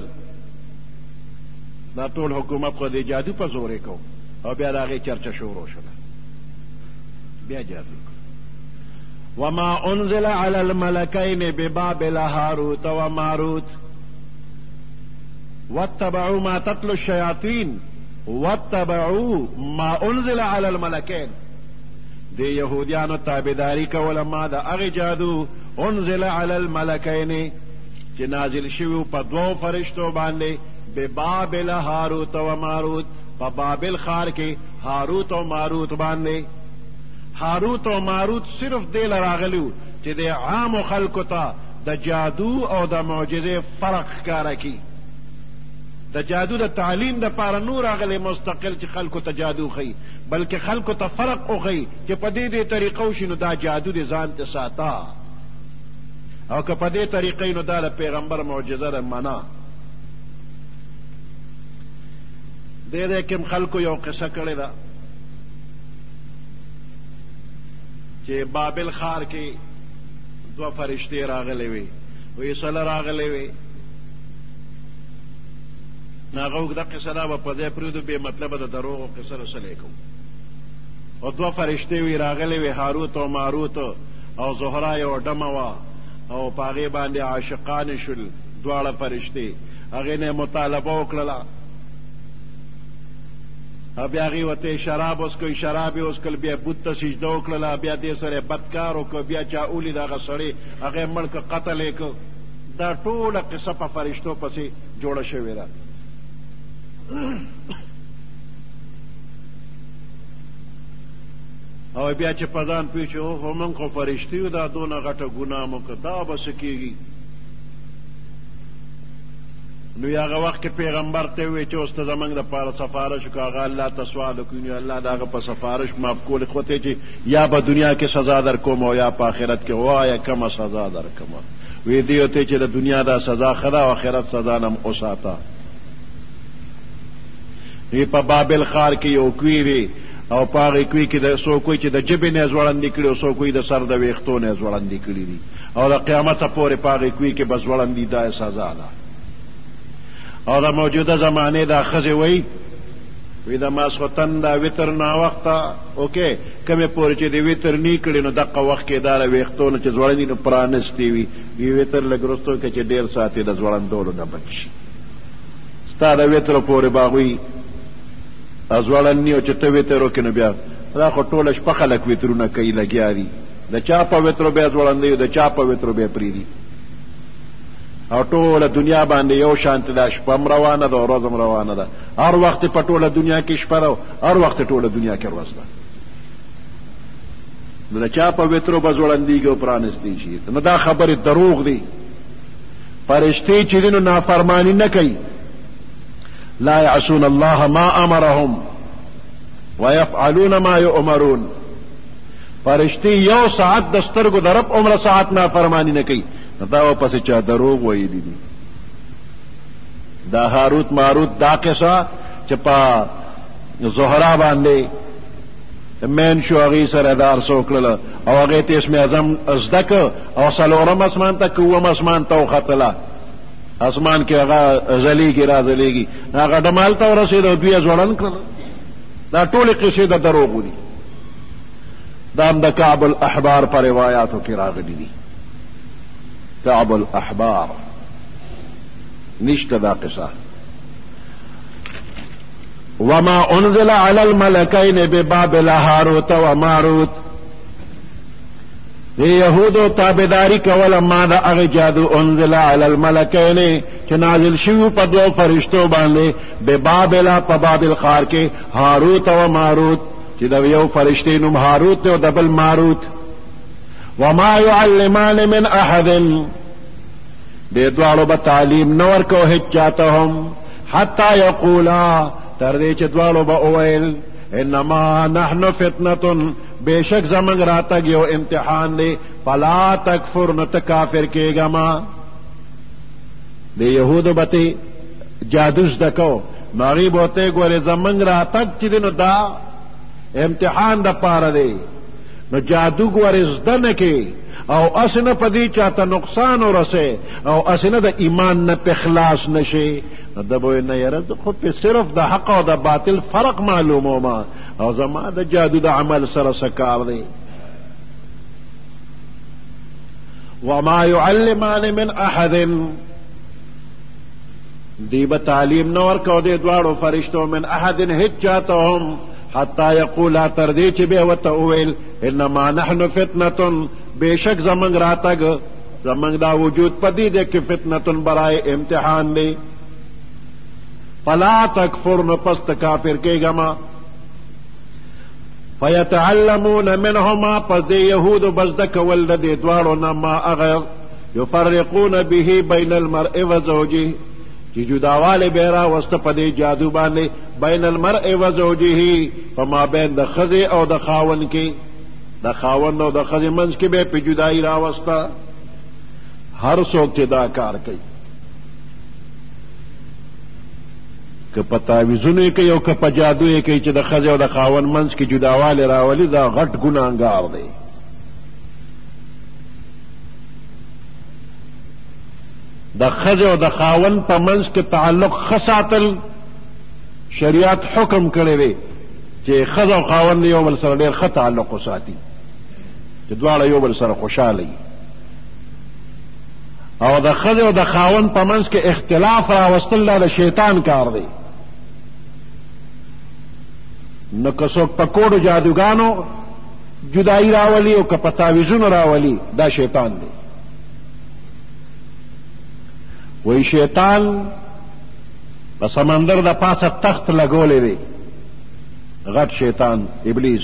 دا ټول حکومت خو د جادو په زور یې کو او بیا د هغې چرچه شروع شوله بیا جادو وما انزل على الملكين ببابل هاروت وماروت واتبعوا ما تتلو الشياطين واتبعوا ما انزل على الملكين د یهودیانو تابعداري کوله ما د هغې جادو انزل على الملكين چې نازل شوي په دوو فرشتو باندې ببابل هاروت و ماروت په بابل ښار کې هاروت او ماروت باندې هاروت او ماروت صرف دې له راغلي وو چې د عامو خلکو ته د جادو او د معجزې فرق ښکاره کړي د جادو د تعلیم دپاره نور راغلی مستقل چې خلکو ته جادو ښیي بلکې خلکو ته فرق وښیي چې په دې دې طریقه وشي نو دا جادو دې ځان ته ساته او که په دې طریقې نو دا د پیغمبر معجزه ده منا دې دې کې خلکو یو قصه کړې ده چې بابل ښار کې دوه فرشتې راغلې وې وی سله راغلې وې نو هغه اوږده قصه دا به په ځای پرېږدو بې مطلبه د دروغو قصه رسلی کوو او دوه فرشتې وې راغلې وې هاروت او ماروت او زهره یوه ډمه وه او په هغې باندې عاشقانې شول دواړه فرشتې هغې نه یې مطالبه وکړله بیا هغې ورته شراب وڅکوي شراب یې وڅکل بیا بت ته سجده وکړله بیا دې سره یې بدکار وکړ بیا چا ولید هغه سړی هغه یې مړ کړ قتل یې کړ دا ټوله قصه په فرشتو پسې جوړه شوې ده او بیا چې په ځان پوه شو اوهو موږ خو فرشتي یو دا دونه غټه ګناه مو کړه دا به څه کېږي نو هغه وخت کې پیغمبر ته وی چې اوس ته زمونږ دپاره سفارش وکړه هغه الله ته سوال وکړي نو الله د هغه په سفارش معاف کول خو ته چې یا به دنیا کې سزا در کوم او یا په آخرت کې وایه کمه سزا در کومه وی دیو ته چې د دنیا دا سزا ښه ده او آخرت سزا نه م وساته وی په بابل ښار کې یو کوی وي او په هغې کوی کې د څوک وایي چې د ژبې نه یې ځوړندې کړي او څوک وایي د سر د ویښتو نه یې ځوړندې کړي دي او د قیامته پورې په هغې کوی کې به ځوړندي دا سزا ده او د موجوده زمانې دا ښځې وایي وی د ماسخوتن دا وتر ناوخته اوکې کمې پورې چې د وتر نی کړي نو دقه وخت کې دا له ویښتو نه چې ځوړندي نو پرانستې وي وی وتر لږ وروستو کې چې ډېر ساعت یې د ځوړندولو نه بچ شي ستا د وترو پورې به هغوی ځوړندني او چې ته وتر وکړې نو بیا دا خو ټوله شپه خلک وترونه کوي لګیا دي د چا په وترو بیا ځوړندوي او د چا په وترو بیا پرېږدي او ټوله دنیا باندې یو شانته ده شپه هم روانه ده او ورځ هم روانه ده هر وخت په ټوله دنیا کې شپه ده هر وخت ټوله دنیا کې ورځ ده نو د چا په وترو به ځوړندېږي او پرانستې شي نو دا خبرې دروغ دي فرشتې چې دي نو نافرماني نه کوي لا يعصون الله ما امرهم ويفعلون ما يؤمرون فرشتې یو ساعت د سترګو د رب عمره ساعت نافرماني نه کوي دا ورپسې چا دروغ ویلي دي دا هاروت ماروت دا قصه چې په زهرا باندې مین شو هغې سره دار سو کړله او هغې ته اسم اعظم زده که او څلورم اسمان ته که اووم اسمان ته وختله اسمان کې هغه ځلیږي را ځلیږي هغه ډمال ته ورسېد او دوی یې ځوړند کړله دا ټولې قصې د دروغو دي دا هم د کعب الاحبار په روایاتو کې راغلي دي کعب الاحبار نشته دا قصه وما انزل على الملكين ببابل هاروت وماروت دی یهودو تابعداري کوله ما د هغې جادو انزل على الملكين چې نازل شوي په دوو فرشتو باندې ببابل په بابل ښار کې هاروت و ماروت چې د یو فرشتې نوم هاروت دی او د بل ماروت وما يعلمان من احد دې دواړو به تعلیم نه ورکو هېڅ چاته هم حتی یقولا تر دې چې دواړو به وویل انما نحن فتنة بېشک زموږ راتګ یو امتحان دی فلا تکفر نه ته کافر کېږه ما د یهودو به ته جادو زده کو نو هغې به ورته ګورې زموږ راتګ چې دی نو دا امتحان دپاره دی نو جادو ګورې زده نه کې او اسې نه په دې چاته نقصان ورسې او اسې نه د ایمان نه پې خلاص نه شي نو ده به وایي نه یاره زه خو پې صرف د حق او د باطل فرق معلومومه او زما د جادو د عمل سره څه کار دی وما يعلمان من احد دی به تعلیم نه ورکو دې دواړو فرشتو من احد هېڅ چاته هم حتی یقولا تر دې چې بیا ورته وویل انما نحن فتنة بېشک زموږ راتګ زموږ دا وجود په دې دی کې فتنة برای امتحان دی فلا تکفر نو پس ته کافر کېږه ما فیتعلمون منهما پس دې یهودو به زده کول د دې دواړو نه ما هغه یفرقون به بین المرء و زوجه چې جداوالی به یې راوسته په دې جادو باندې بین المرء و زوجه په مابین د ښځې او د خاوند کې د خاوند او د ښځې منځ کې به یې په جدایي راوسته هر څوک چې دا کار کوي که په تعویذونو یې کوي او که په جادو یې کوي چې د ښځې او د خاوند منځ کې جداوالی راولي دا غټ ګناهګار دی د ښځې او د خاوند په منځ کې تعلق ښه ساتل شریعت حکم کړی دی چې ښځه او خاوند یو بل سره ډېر ښه تعلق وساتي چې دواړه یو بل سره خوشحاله وي او د ښځې او د خاوند په منځ کې اختلاف راوستل دا د شیطان کار دی نو که څوک په کوډو جادوګانو جدایي راولي او که په تعویذونو راولي دا شیطان دی وی شیطان په سمندر د پاسه تخت لګولی دی غټ شیطان ابلیس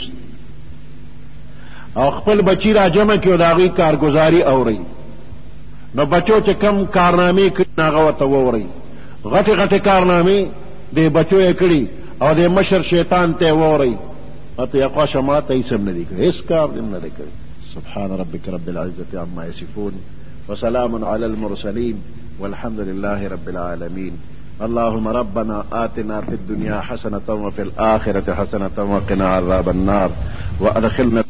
او خپل بچی را جمع کړي او د هغوی کارګزاري اورئ نو بچو چې کم کارنامې کړي نو هغه ورته واورئ غټي غټي کارنامې د بچو یې کړي او د مشر شیطان ته ووري اته یا قوشه ماته یې سم نه دي کړي هیڅ کار نه دی کړی. سبحان ربك رب العزة عما يصفون وسلام على المرسلين والحمد لله رب العالمين. اللهم ربنا آتنا في الدنيا حسنة وفي الآخرة حسنة وقنا عذاب النار وأدخلنا